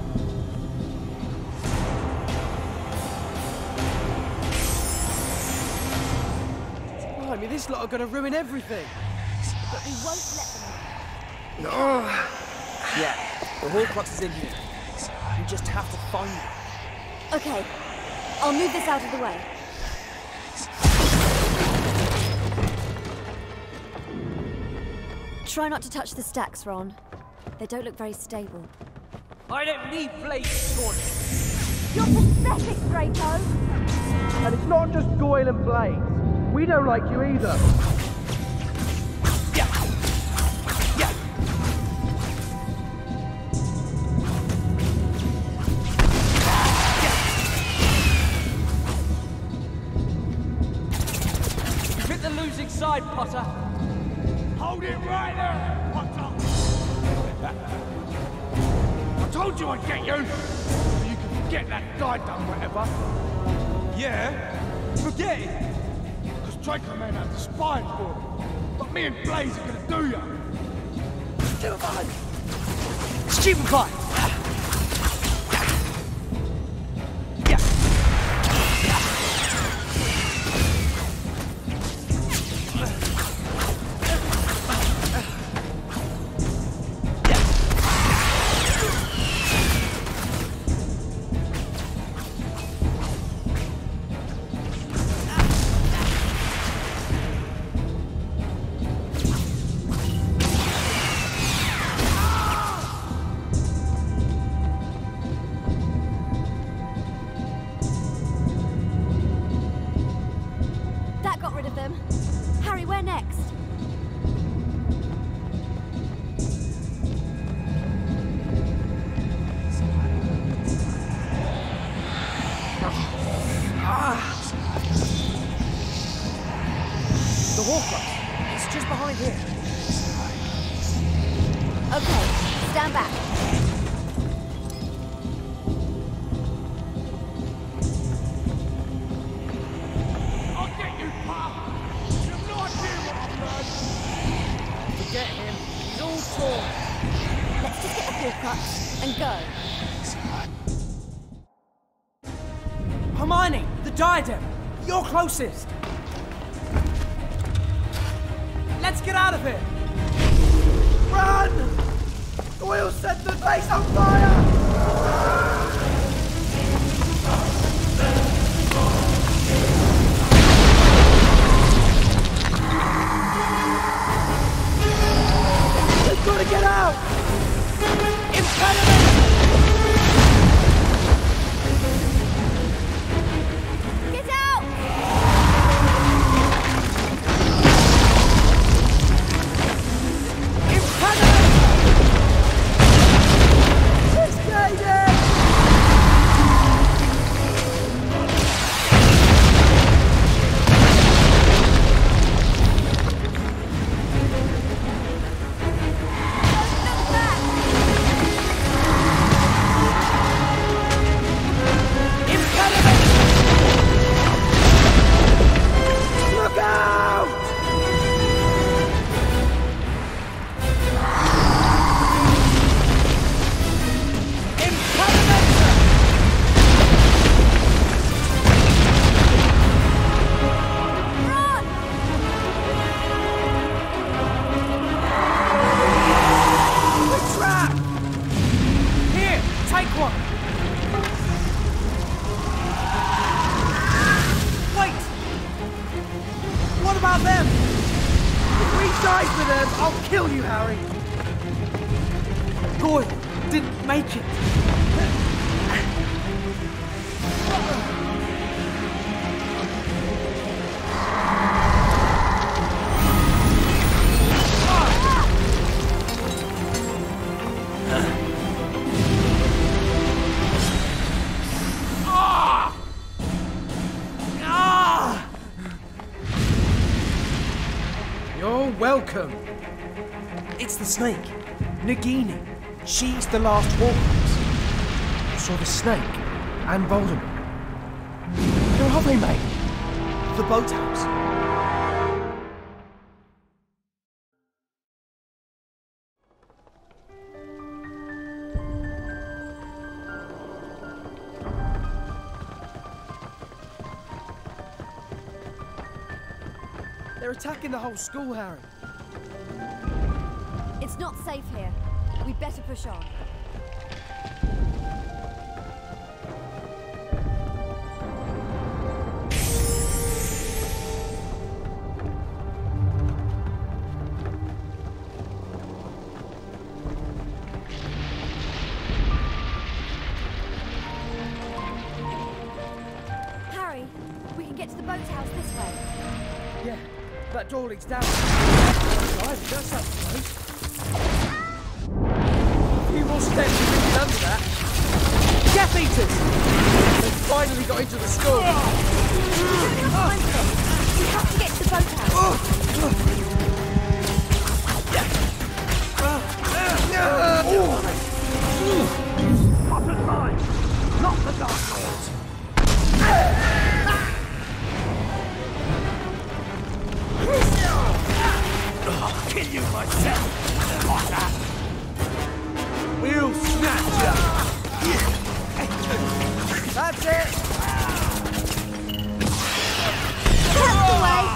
Blimey, this lot are gonna ruin everything! But we won't let them. Oh. Yeah, the horcrux is in here. We just have to find it. Okay, I'll move this out of the way. Try not to touch the stacks, Ron. They don't look very stable. I don't need blades, Scorch. You're pathetic, Draco! And it's not just Goyle and Blades. We don't like you either. Yeah. Yeah. You've hit the losing side, Potter. Hold it right there, Potter! I told you I'd get you! So you can forget that diadem, whatever. Yeah? Forget it! Because Draco may have the spine for it. But me and Blaze are gonna do you! Stupefy! Stupefy! Yeah! The horcrux. It's just behind here. Okay, stand back. I'll get you, pal! You have no idea what I've learned! Forget him. He's all torn. Let's just get the horcrux and go. Hermione, the diadem. You're closest. Let's get out of here. Run! Goyle set the place on fire! We've got to get out! Impediment! Get out! Welcome. It's the snake, Nagini. She's the last horcrux. You saw the snake and Voldemort. Where are they, mate? The boathouse. They're attacking the whole school, Harry. It's not safe here. We'd better push on. that door leads down. Right, that's that close. A few more steps and we get under that. Death Eaters! They finally got into the school. We have to get to the boathouse. Potter's mine, not the Dark Lord's. I'll kill you myself, Potter. We'll snatch ya. That's it. That's the way.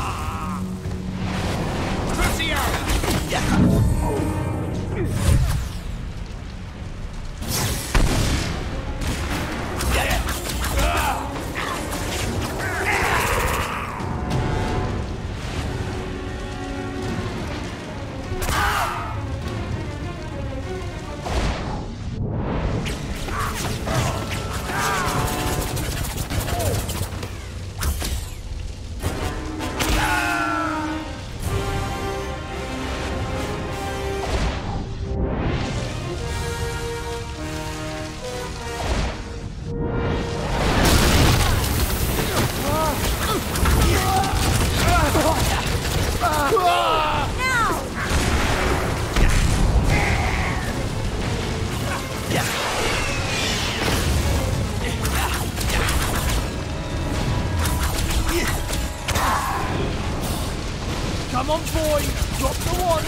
Come on, boy! Drop the one!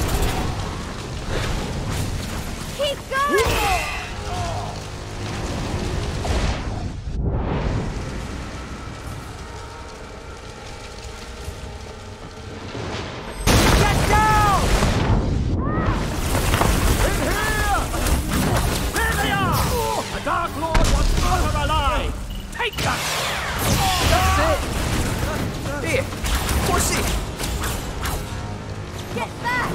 Keep going! Get down! In here! There they are! The Dark Lord wants Potter alive! Take that! That's it! Here, push it! Get back!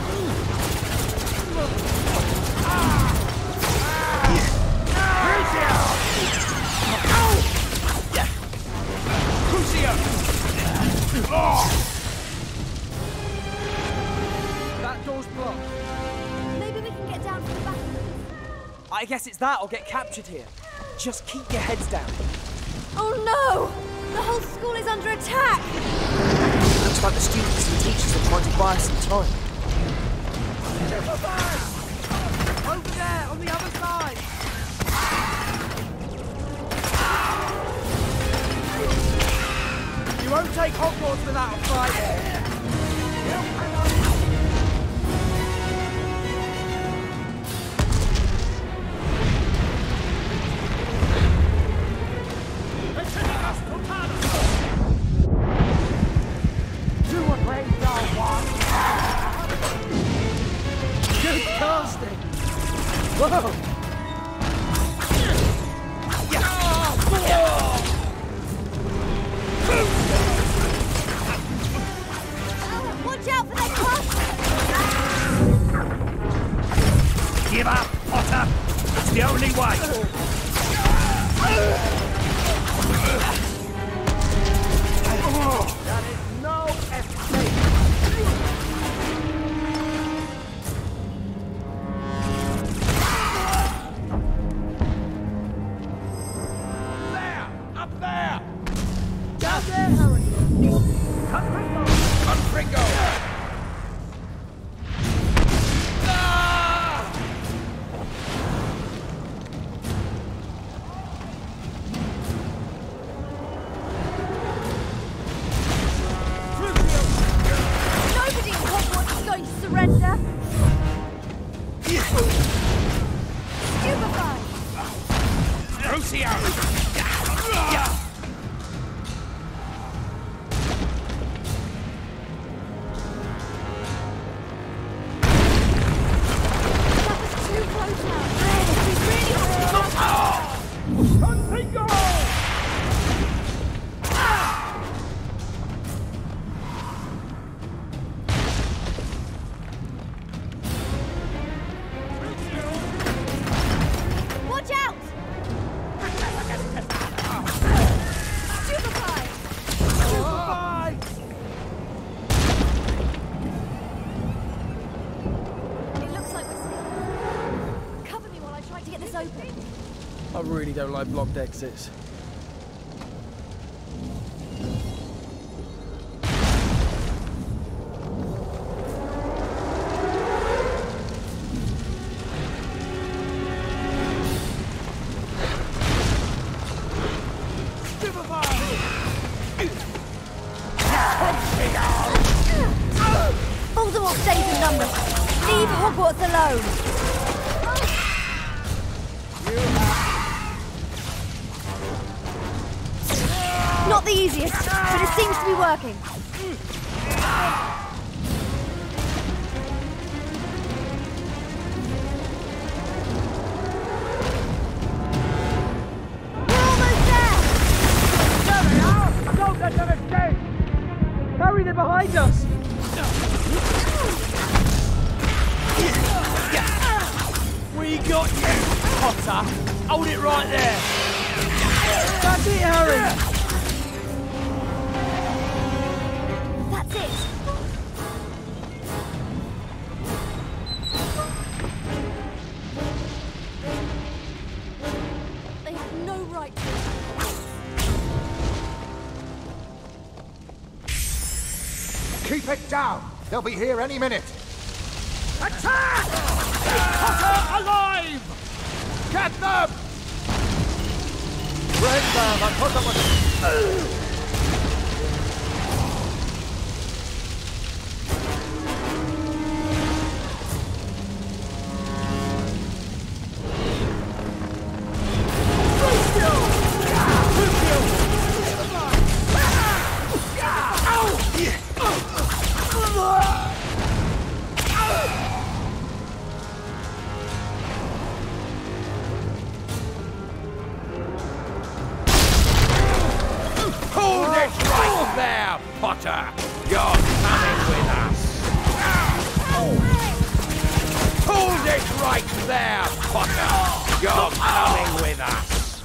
Crucio! That door's blocked. Maybe we can get down to the back. I guess it's that or get captured here. Just keep your heads down. Oh no! The whole school is under attack! Looks like the students and teachers are trying to buy us some time. Over there, on the other side! You won't take Hogwarts without a fight! Good casting! Whoa! Watch out for that cross! Give up, Potter! It's the only way! That is no escape! There! Up there! Down there, Harry! Confringo! Confringo! open. I really don't like blocked exits. Voldemort stays in numbers. Leave Hogwarts alone. Not the easiest, but it seems to be working. We're almost there! There they are! Don't let them escape! Harry, they're behind us! We got you, Potter. Hold it right there. That's it, Harry! That's it. They have no right to. Keep it down! They'll be here any minute! Attack! Is Potter alive? Get them! Bring them and put them with... Hold it right there, Potter! You're coming with us! Hold it right there, Potter! You're coming with us!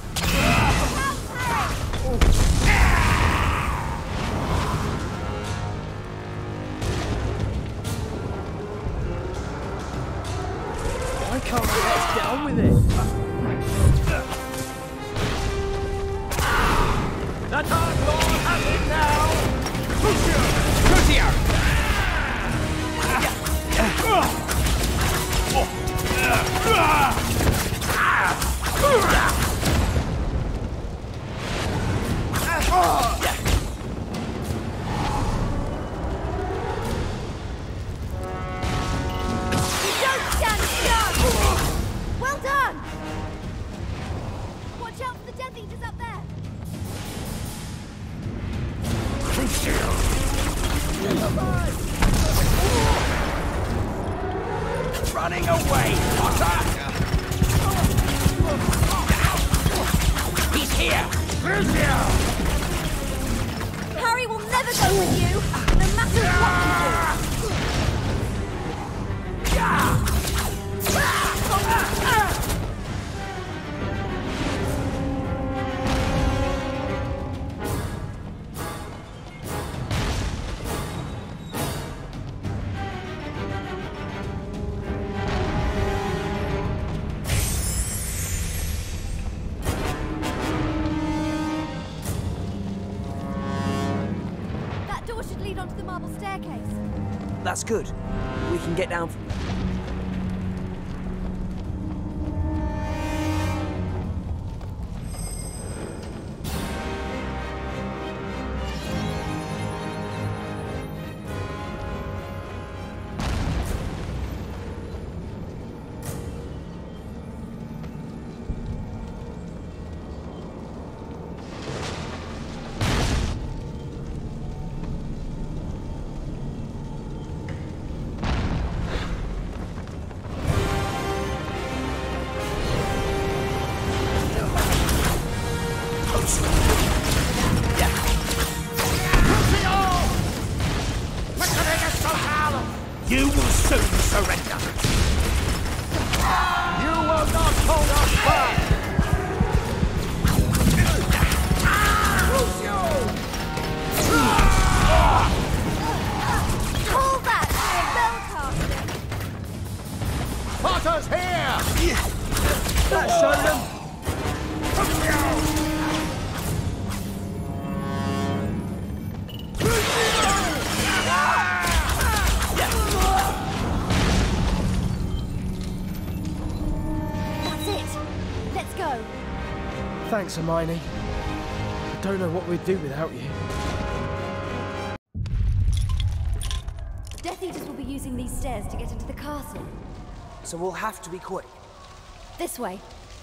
Why can't we let's get on with it? The Dark Lord has it now! Crucio! Crucio! Don't stand still! Well done! Watch out for the Death Eaters up there! Running away, Potter! He's here! Crucio! Harry will never go with you, no matter what you That door should lead onto the marble staircase. That's good. We can get down from there. Potter's here! That showed them. That's it. Let's go. Thanks, Hermione. I don't know what we'd do without you. Death Eaters will be using these stairs to get into the castle. So we'll have to be quick. This way.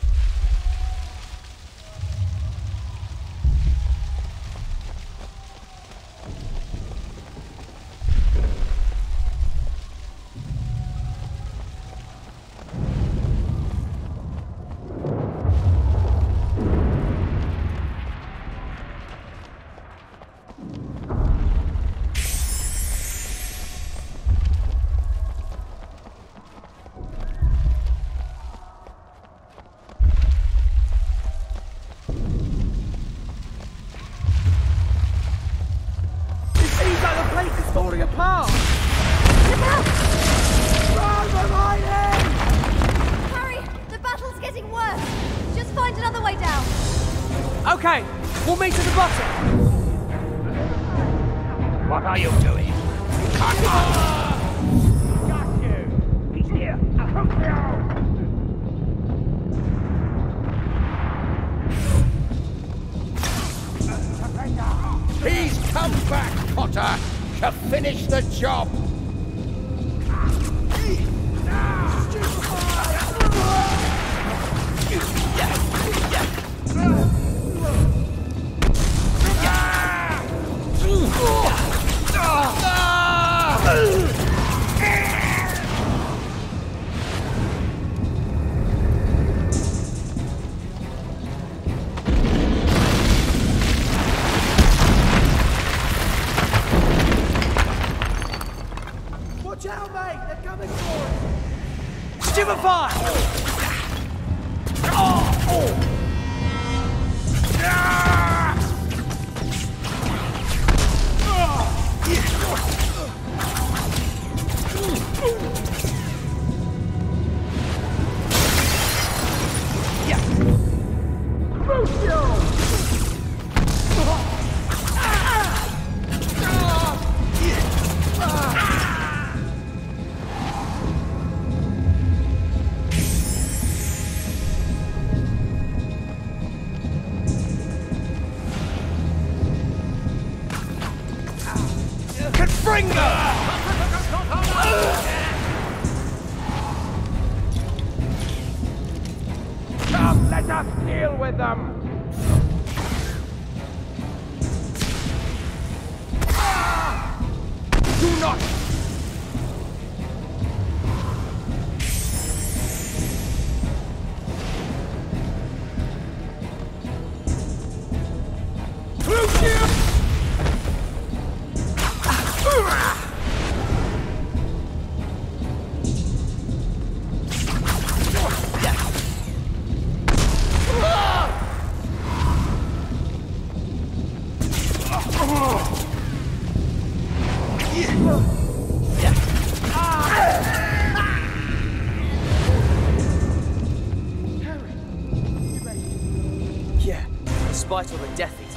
Falling apart! Look out! Run, Hermione! Harry, the battle's getting worse. Just find another way down. Okay, we'll meet at the bottom. What are you doing? You can't go! Got you! He's here! He's come back, Potter, to finish the job! Watch out, mate! They're coming for us! Stupefy! Oh! Oh! Come, let us deal with them! Do not! Yeah, despite all the Death Eaters.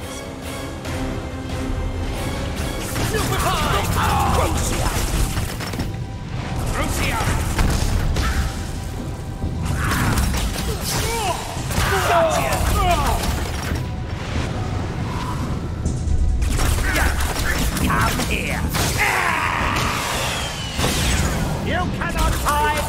Come here! You cannot hide!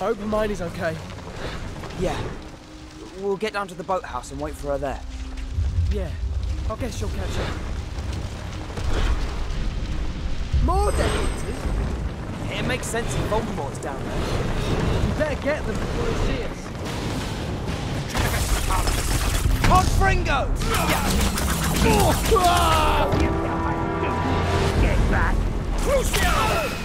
hope Hermione's okay. Yeah. We'll get down to the boathouse and wait for her there. Yeah, I guess she'll catch up. More Death Eaters? It makes sense if Voldemort's down there. We better get them before they see us. On Fringo! Get back! Crucio!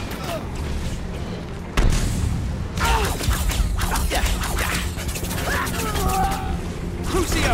Crucio!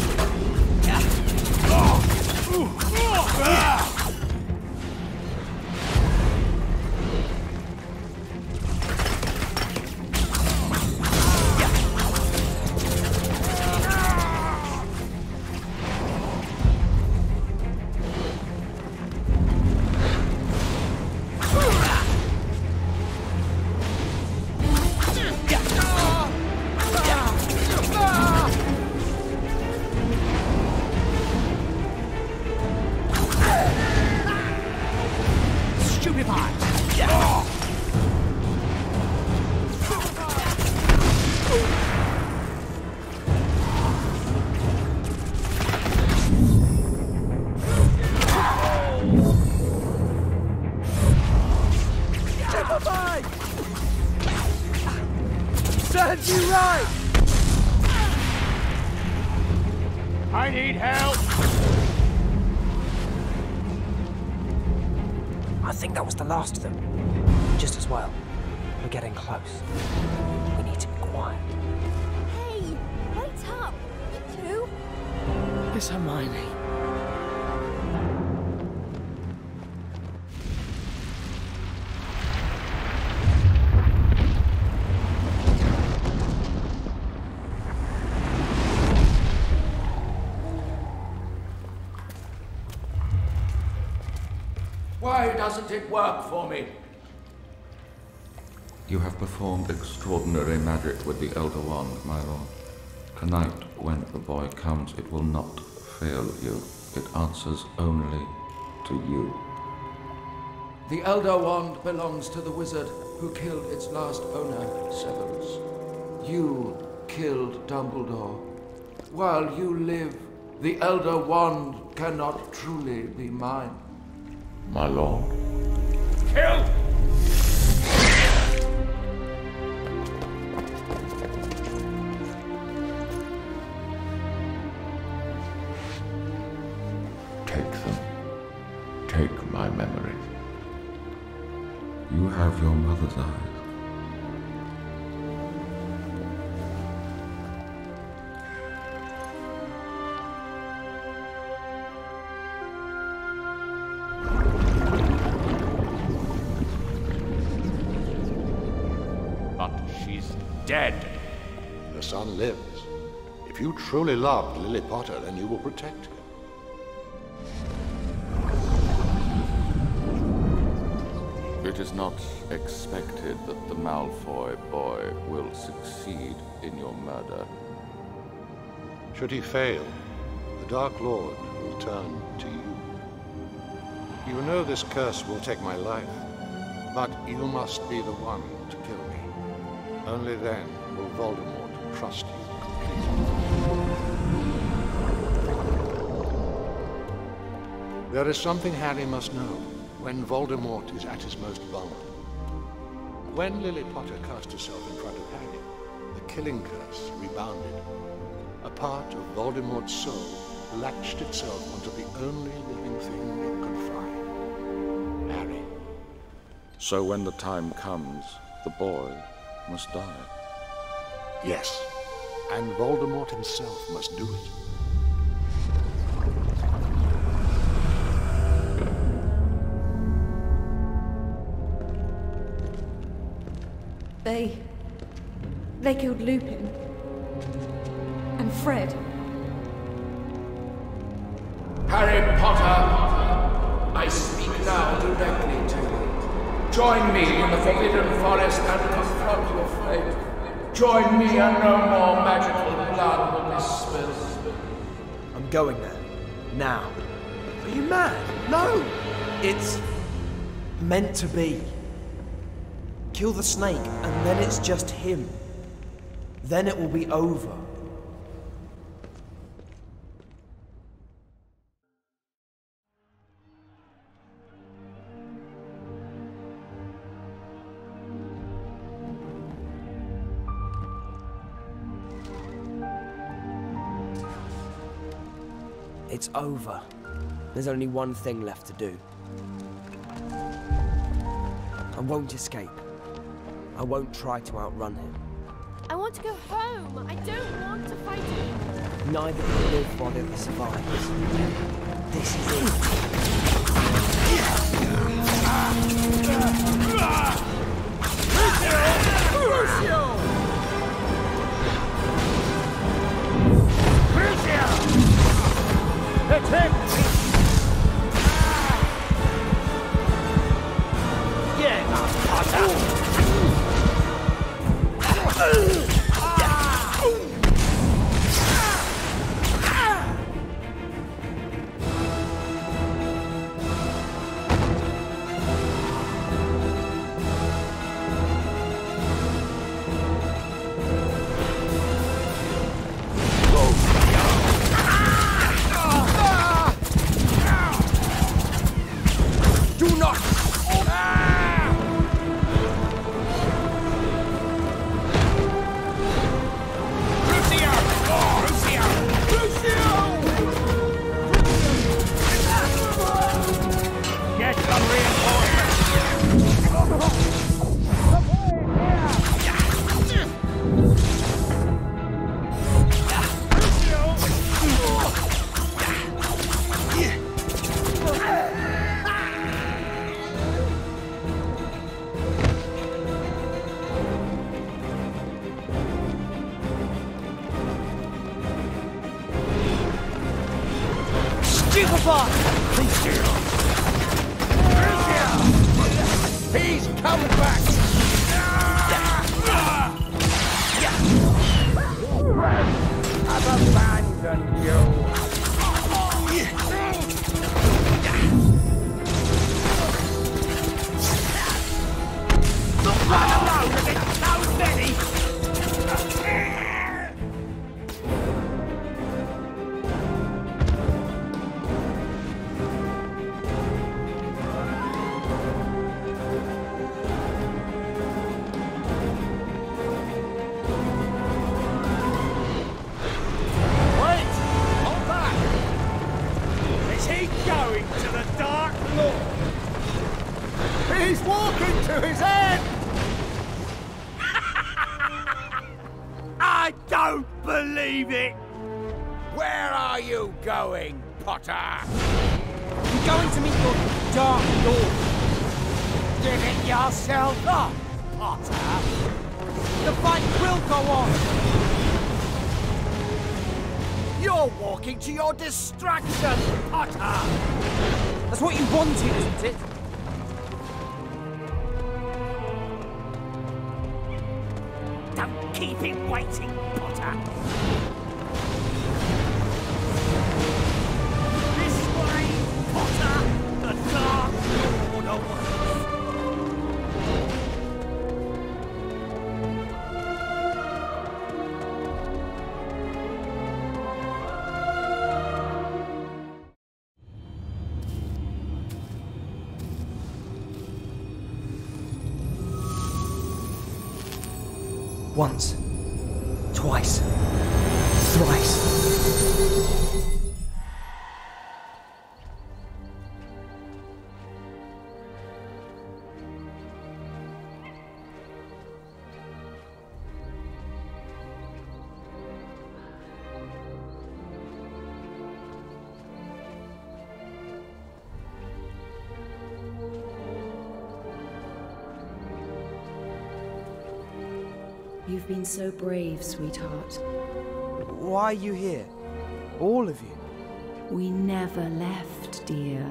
Serves you right! I need help! I think that was the last of them. Just as well. We're getting close. We need to be quiet. Hey, wait up! You two? It's Hermione. Why doesn't it work for me? You have performed extraordinary magic with the Elder Wand, my lord. Tonight, when the boy comes, it will not fail you. It answers only to you. The Elder Wand belongs to the wizard who killed its last owner, Severus. You killed Dumbledore. While you live, the Elder Wand cannot truly be mine. My lord. Kill! Take them. Take my memories. You have your mother's eyes. Dead. Her son lives. If you truly loved Lily Potter, then you will protect her. It is not expected that the Malfoy boy will succeed in your murder. Should he fail, the Dark Lord will turn to you. You know this curse will take my life, but you must be the one to kill me. Only then will Voldemort trust you completely. There is something Harry must know when Voldemort is at his most vulnerable. When Lily Potter cast herself in front of Harry, the killing curse rebounded. A part of Voldemort's soul latched itself onto the only living thing it could find. Harry. So when the time comes, the boy must die. Yes, and Voldemort himself must do it. They... they killed Lupin. And Fred. Harry Potter, I speak now directly to you. Join me in the Forbidden Forest and confront your fate. Join me and no more magical blood will be spilled. I'm going there. Now. Are you mad? No! It's meant to be. Kill the snake, and then it's just him. Then it will be over. It's over. There's only one thing left to do. I won't escape. I won't try to outrun him. I want to go home. I don't want to fight him. Neither will live while the other survives. This is it. Lucio! It's him! Get up, Potter! He's coming back! I've abandoned you! Don't run alone with it, so many! He's walking to his end! I don't believe it! Where are you going, Potter? I'm going to meet your Dark Lord. Give it yourself up, Potter! The fight will go on! You're walking to your destruction, Potter! That's what you wanted, isn't it? Don't keep him waiting, Potter! This way, Potter! The Dark Lord awaits! Once, twice, thrice. You've been so brave, sweetheart. Why are you here? All of you? We never left, dear.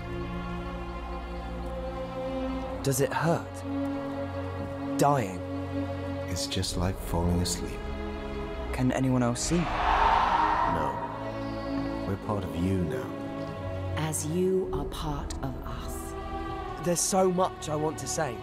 Does it hurt? Dying? It's just like falling asleep. Can anyone else see? No. We're part of you now. As you are part of us. There's so much I want to say.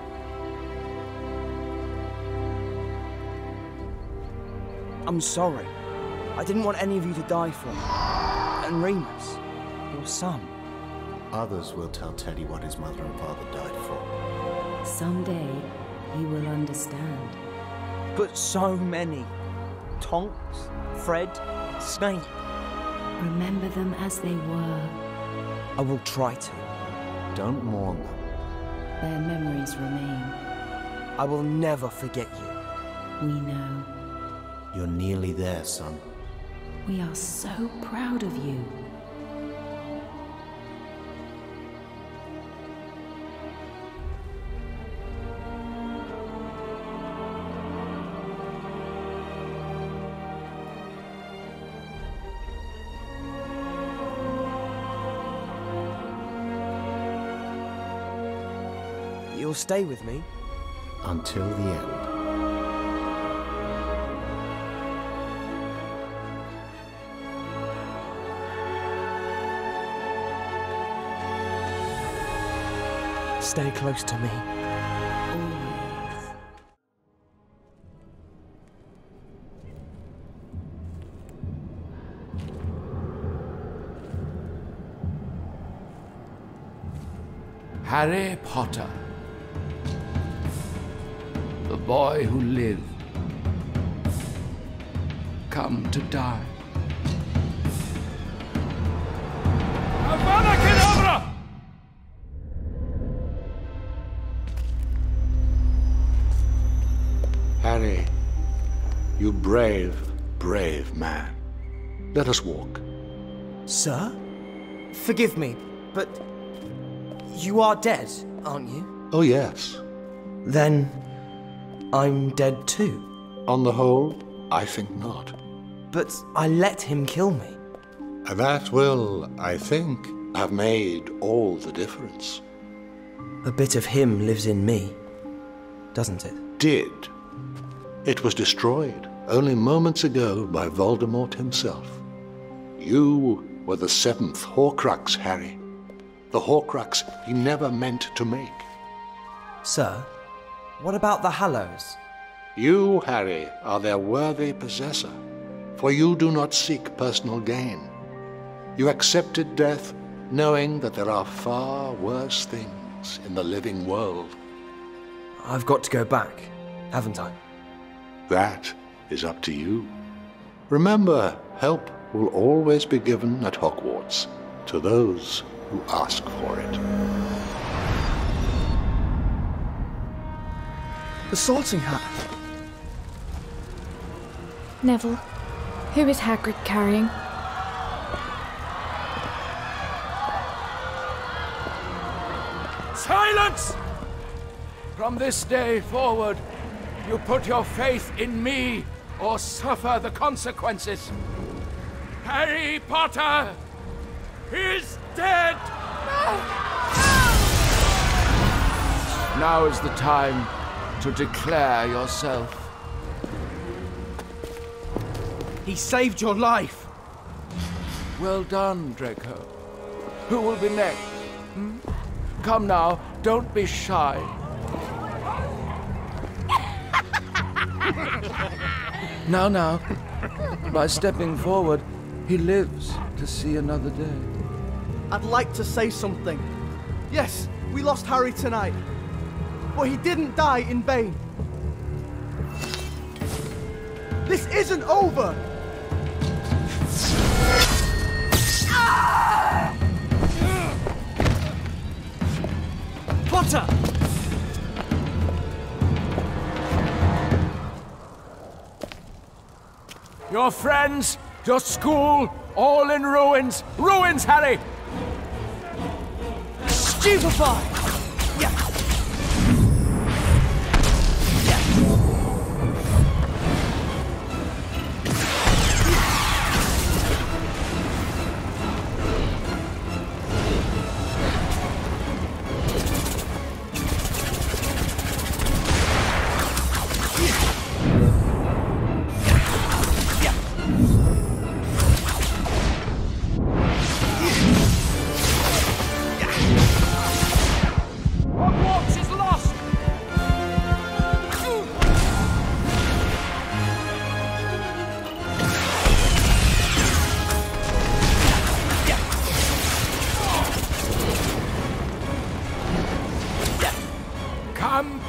I'm sorry. I didn't want any of you to die for me. And Remus, your son. Others will tell Teddy what his mother and father died for. Someday, he will understand. But so many. Tonks, Fred, Snape. Remember them as they were. I will try to. Don't mourn them. Their memories remain. I will never forget you. We know. You're nearly there, son. We are so proud of you. You'll stay with me? Until the end. Stay close to me. Always. Harry Potter. The boy who lived. Come to die. Avada Kedavra! Harry, you brave, brave man. Let us walk. Sir? Forgive me, but you are dead, aren't you? Oh, yes. Then I'm dead too. On the whole, I think not. But I let him kill me. And that will, I think, have made all the difference. A bit of him lives in me, doesn't it? Did. It was destroyed only moments ago by Voldemort himself. You were the seventh Horcrux, Harry. The Horcrux he never meant to make. Sir, what about the Hallows? You, Harry, are their worthy possessor, for you do not seek personal gain. You accepted death, knowing that there are far worse things in the living world. I've got to go back, haven't I? That is up to you. Remember, help will always be given at Hogwarts to those who ask for it. The sorting hat. Neville, who is Hagrid carrying? Silence! From this day forward, you put your faith in me or suffer the consequences. Harry Potter is dead! Now is the time to declare yourself. He saved your life. Well done, Draco. Who will be next? Hmm? Come now, don't be shy. Now, now, by stepping forward, he lives to see another day. I'd like to say something. Yes, we lost Harry tonight, but he didn't die in vain. This isn't over! Potter! Your friends, your school, all in ruins. Ruins, Harry! Stupefy! Yeah. Yeah.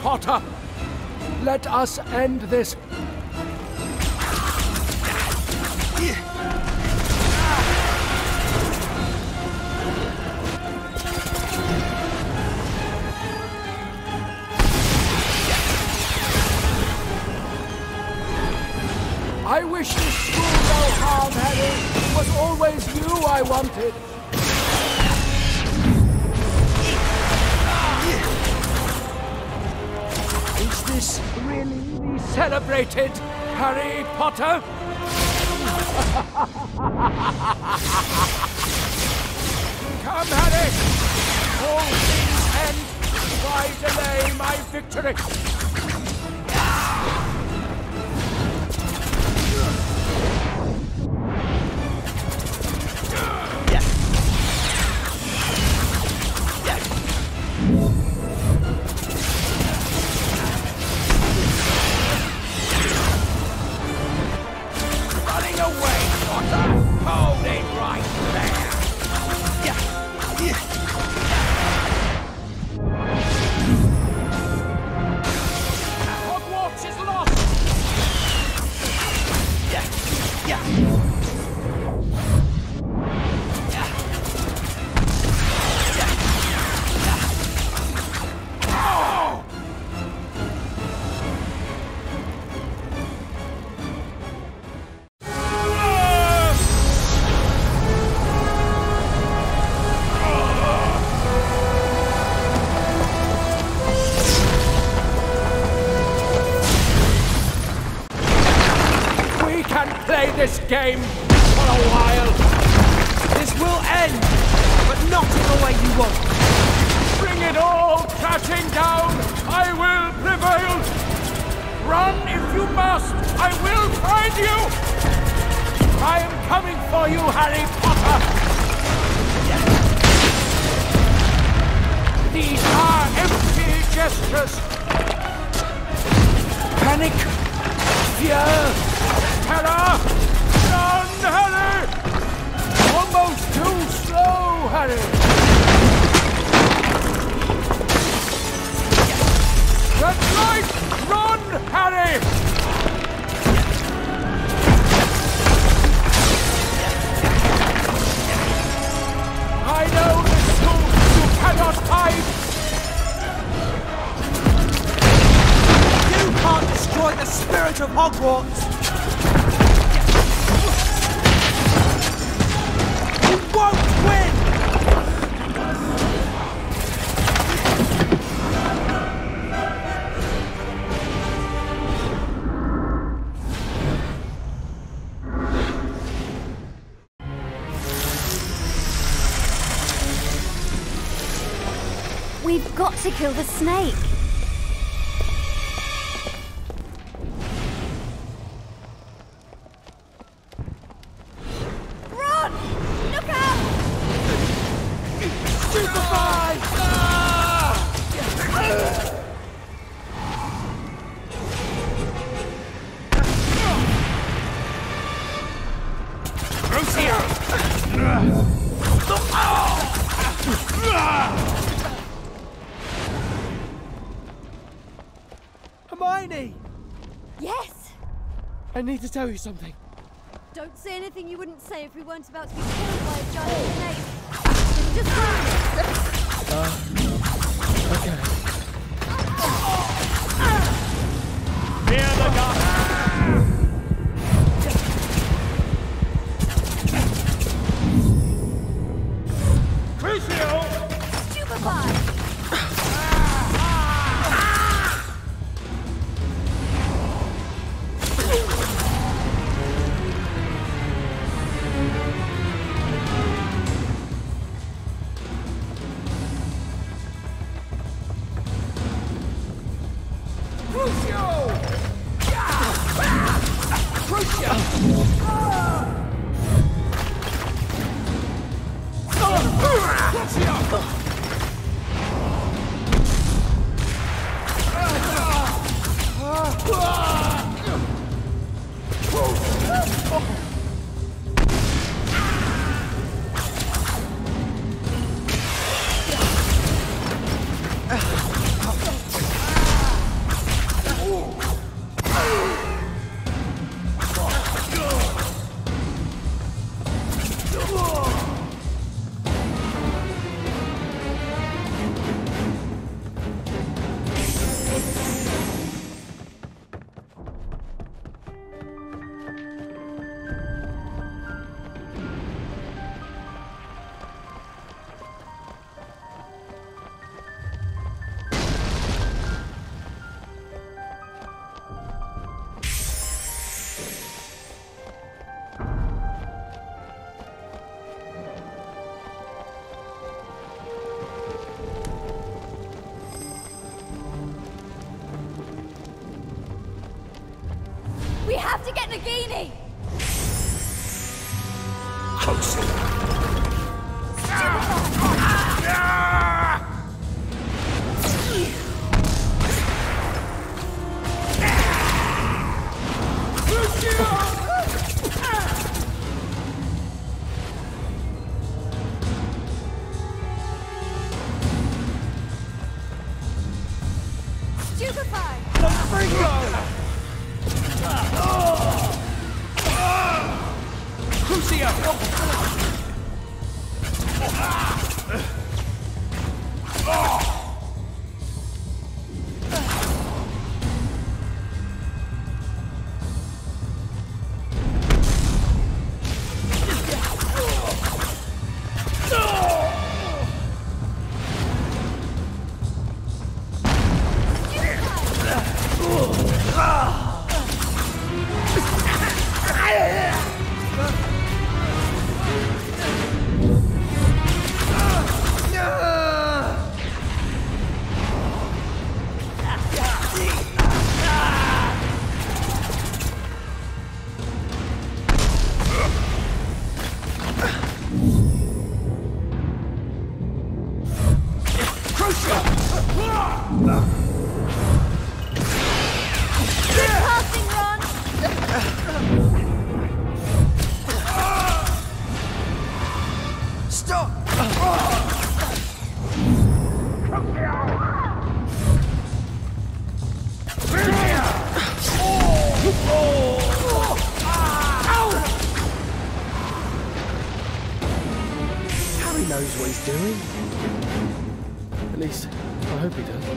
Potter. Let us end this. I wish this school no harm, Harry. It was always you I wanted. Is this really be celebrated, Harry Potter? Come, Harry! All things end. Why delay my victory? This game for a while. This will end, but not in the way you want. Bring it all crashing down. I will prevail. Run if you must. I will find you. I am coming for you, Harry Potter. These are empty gestures. Panic, fear, terror. Run, Harry! Almost too slow, Harry! That's right! Run, Harry! I know this school you cannot hide! You can't destroy the spirit of Hogwarts! Won't win! We've got to kill the snake. Hermione! Yes? I need to tell you something. Don't say anything you wouldn't say if we weren't about to be killed by a giant snake. Just hold it. Uh, okay. Fear the god! Crucio! Stupefy! We have to get Nagini! Closer. Stupefy! Crucio! Knows what he's doing. At least, I hope he does.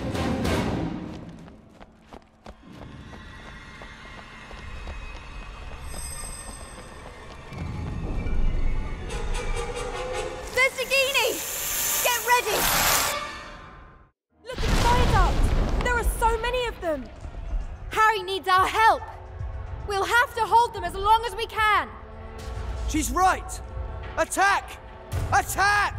There's Nagini! Get ready! Look at the viaduct! There are so many of them! Harry needs our help! We'll have to hold them as long as we can! She's right! Attack! Attack!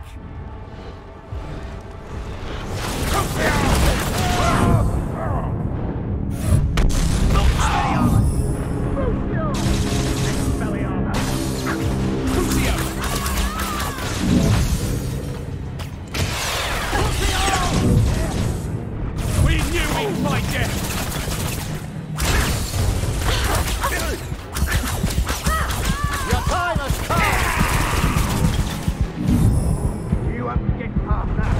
We knew we'd fight death! Your time has come! You have to get past that.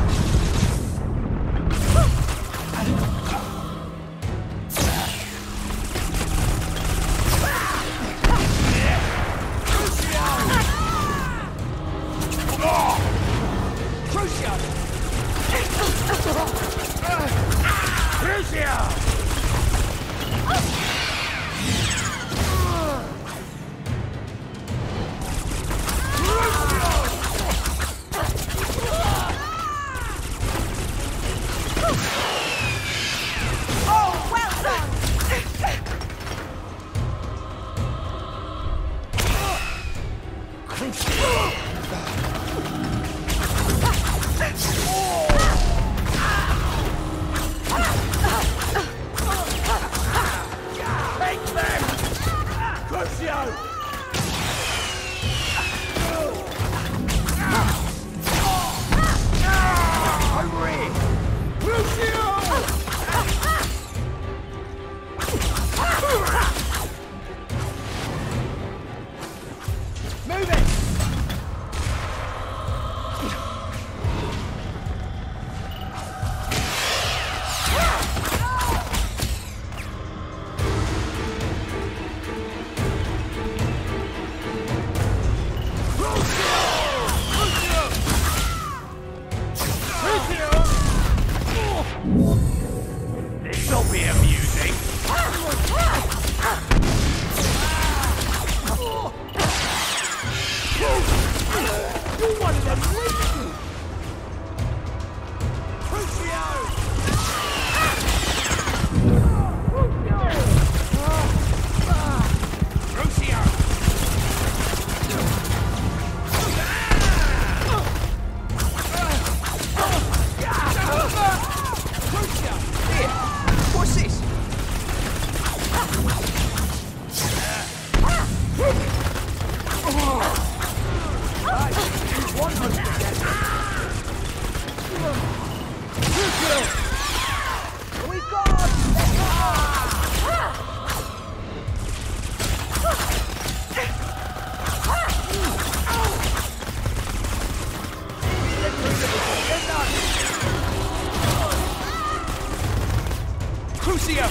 Crucio!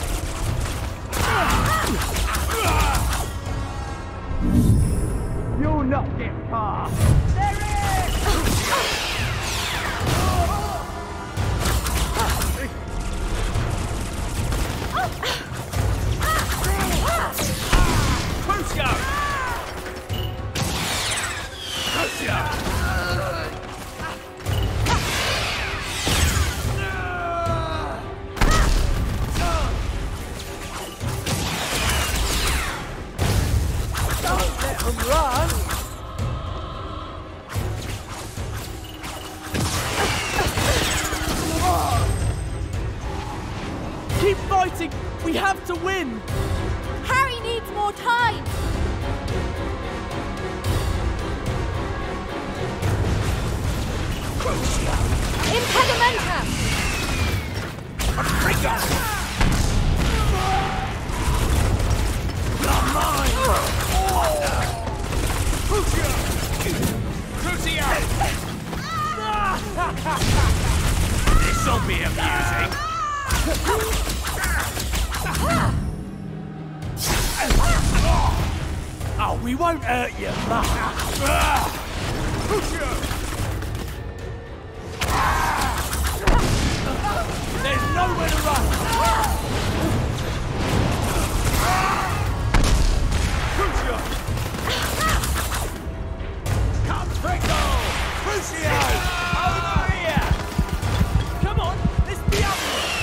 You'll not get far. There it is! Crucio! Crucio! Run! Keep fighting! We have to win! Harry needs more time! Impedimenta! Trigger! You're mine! Crucio! Crucio! This'll be amusing! Oh, we won't hurt you much! Crucio! There's nowhere to run! Crucio! Come, Trickle! Crucio! Over here! Come on, let's be up!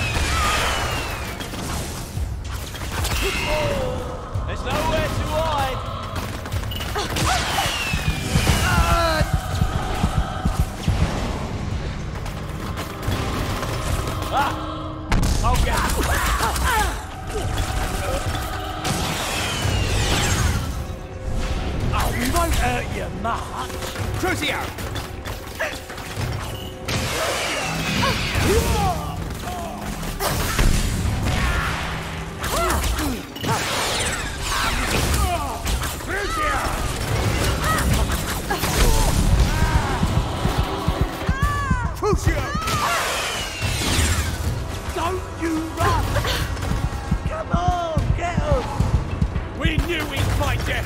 There's nowhere to hide! Ah! Oh, God! Oh, we won't hurt you much! Crucio! Crucio! Don't you run! Come on, get us! We knew we'd fight you!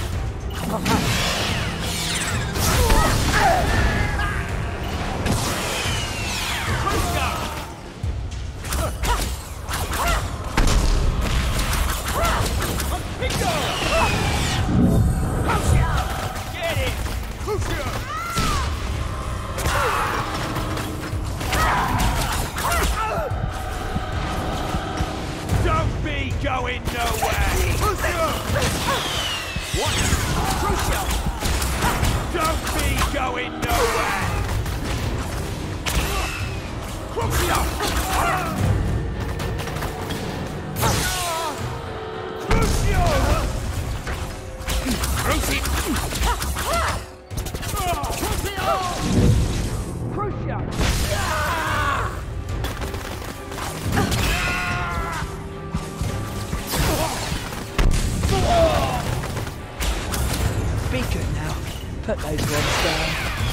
Crucio! Pico! Crucio! Get it! Crucio! Don't be going nowhere! Crucio! What? Crucio! Don't be going nowhere! Crucio! Crucio! Crucio! Crucio! Crucio! Be good now. Put those ones down.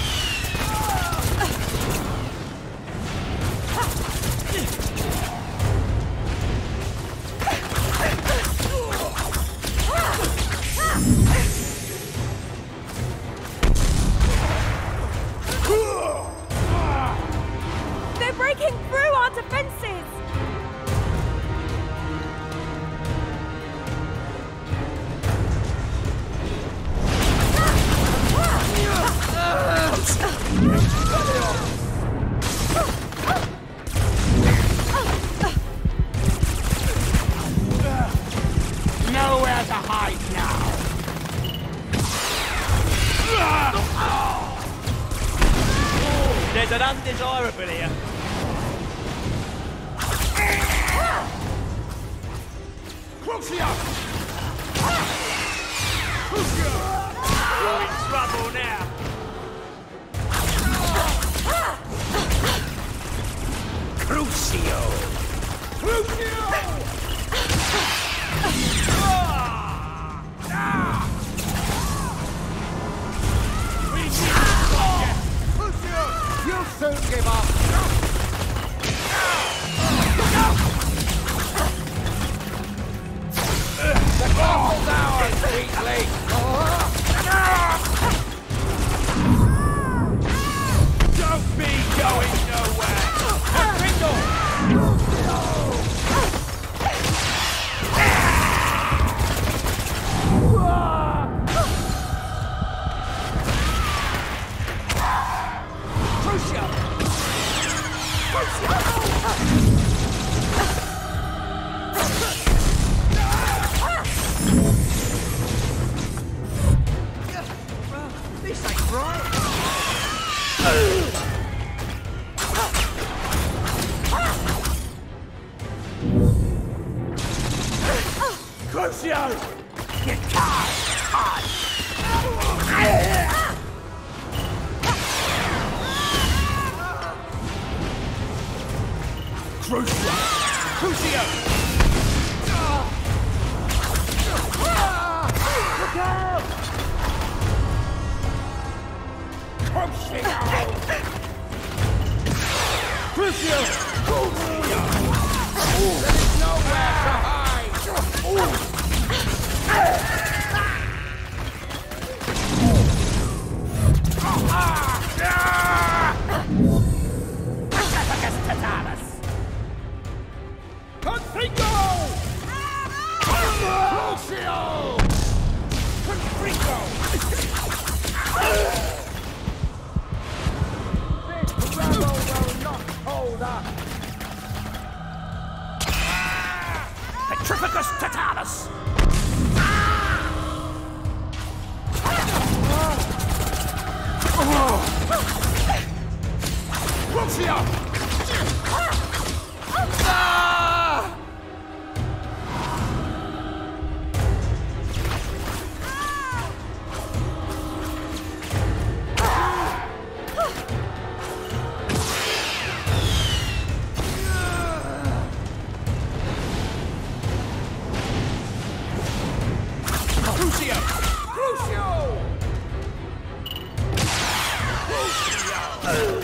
They're breaking through our defenses! Nowhere to hide now! There's an undesirable here. Crucio! Crucio! You're in trouble now. Crucio! Crucio! We need to Crucio! You'll soon give up. Crucio! You can't hide! Crucio! Crucio! Look out! Crucio! Crucio! Crucio! There's nowhere to hide! Confringo! Crucio! Confringo! This rebel will not hold up! Petrificus Totalus! Crucio! Ah! Crucio! Crucio! Crucio!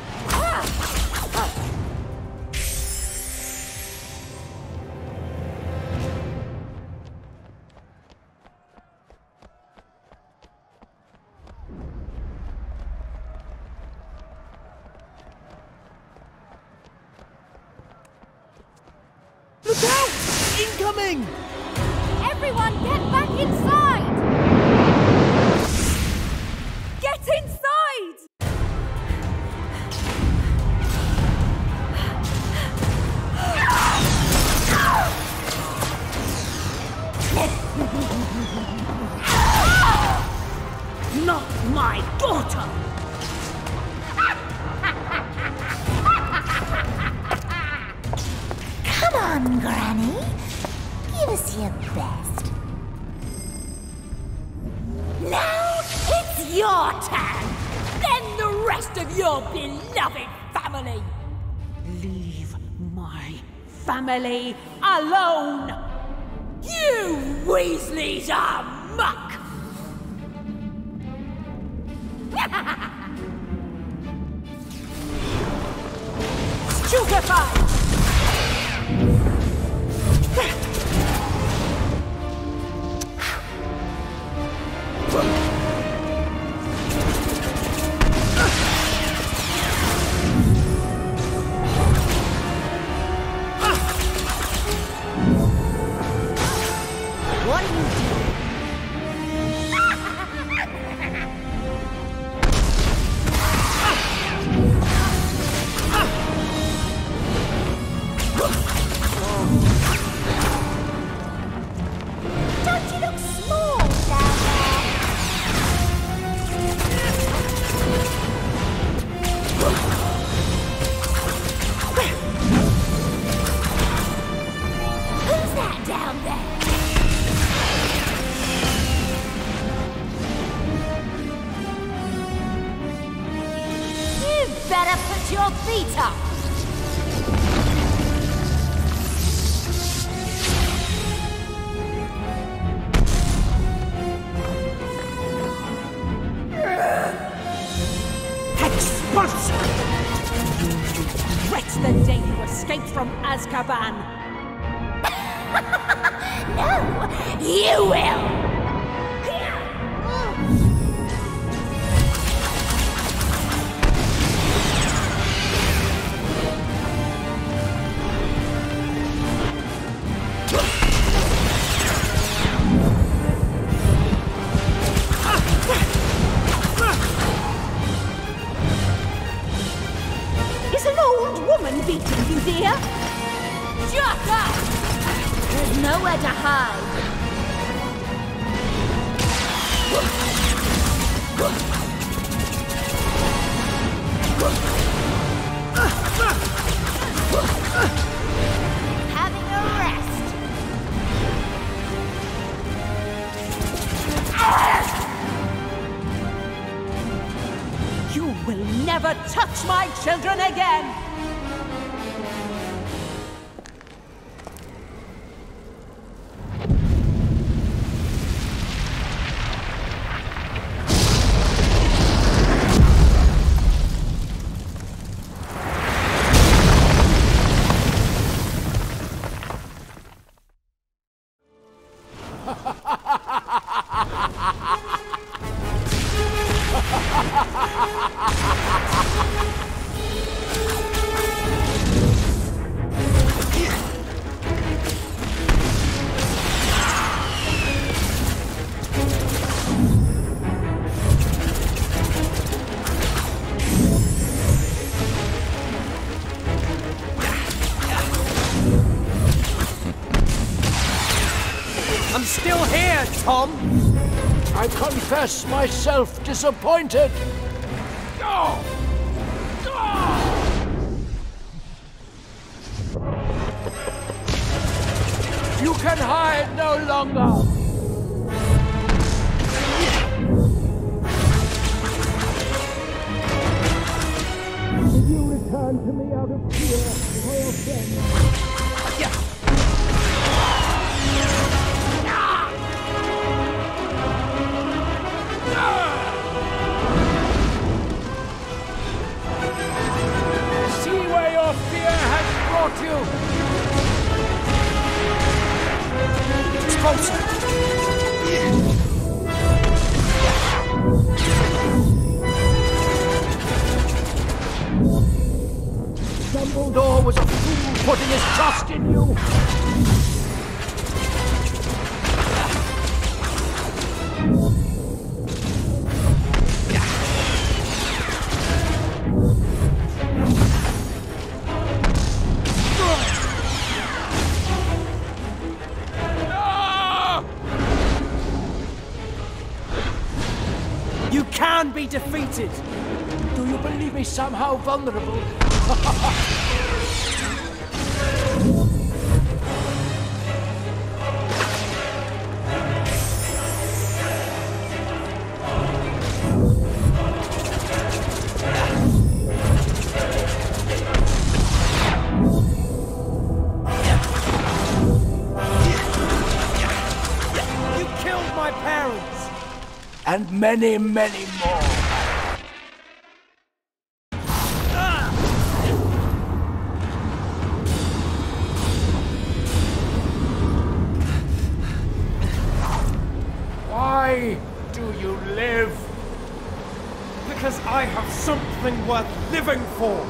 Look out! Incoming! Everyone, get back inside! Get inside! Not my daughter! Come on, Granny. Give us your best. Now it's your turn. Then the rest of your beloved family. Leave my family alone. You Weasleys are muck. Stupefy! What are you doing? Don't you look small down there? Who's that down there? You better put your feet up. Expulsion! You regret the day you escaped from Azkaban. No, you will! Is an old woman beating you, dear? Shut up! There's nowhere to hide. Having a rest. touch my children again! I confess myself disappointed. No! You can hide no longer. Will you return to me out of fear for your friend? You. It's closer. Dumbledore was a fool putting his trust in you. Be defeated. Do you believe me somehow vulnerable? You killed my parents. And many, many more. Why do you live? Because I have something worth living for.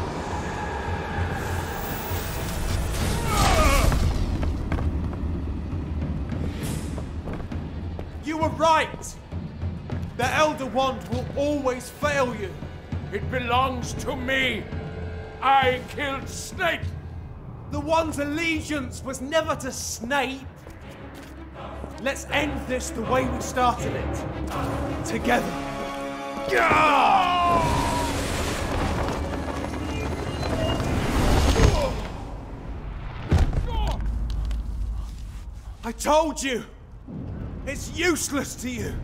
You were right. The Elder Wand will always fail you. It belongs to me. I killed Snape. The Wand's allegiance was never to Snape. Let's end this the way we started it. Together. I told you. It's useless to you.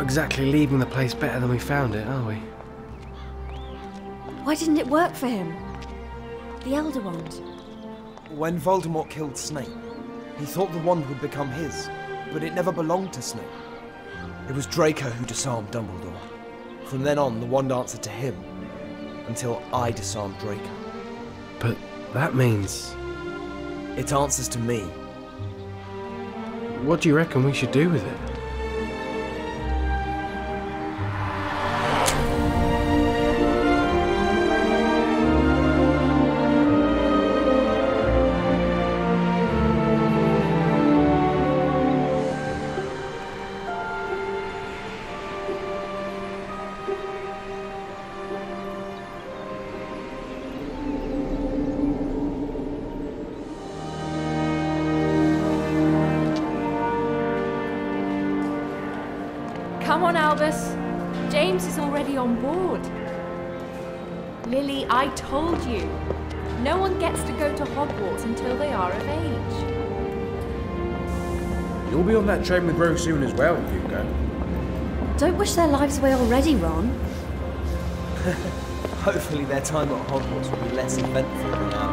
exactly leaving the place better than we found it, are we? Why didn't it work for him? The Elder Wand. When Voldemort killed Snape, he thought the wand would become his, but it never belonged to Snape. It was Draco who disarmed Dumbledore. From then on, the wand answered to him, until I disarmed Draco. But that means... It answers to me. What do you reckon we should do with it? Come on, Albus. James is already on board. Lily, I told you. No one gets to go to Hogwarts until they are of age. You'll be on that train with Rose soon as well, Hugo. Don't wish their lives away already, Ron. Hopefully their time at Hogwarts will be less eventful than ours.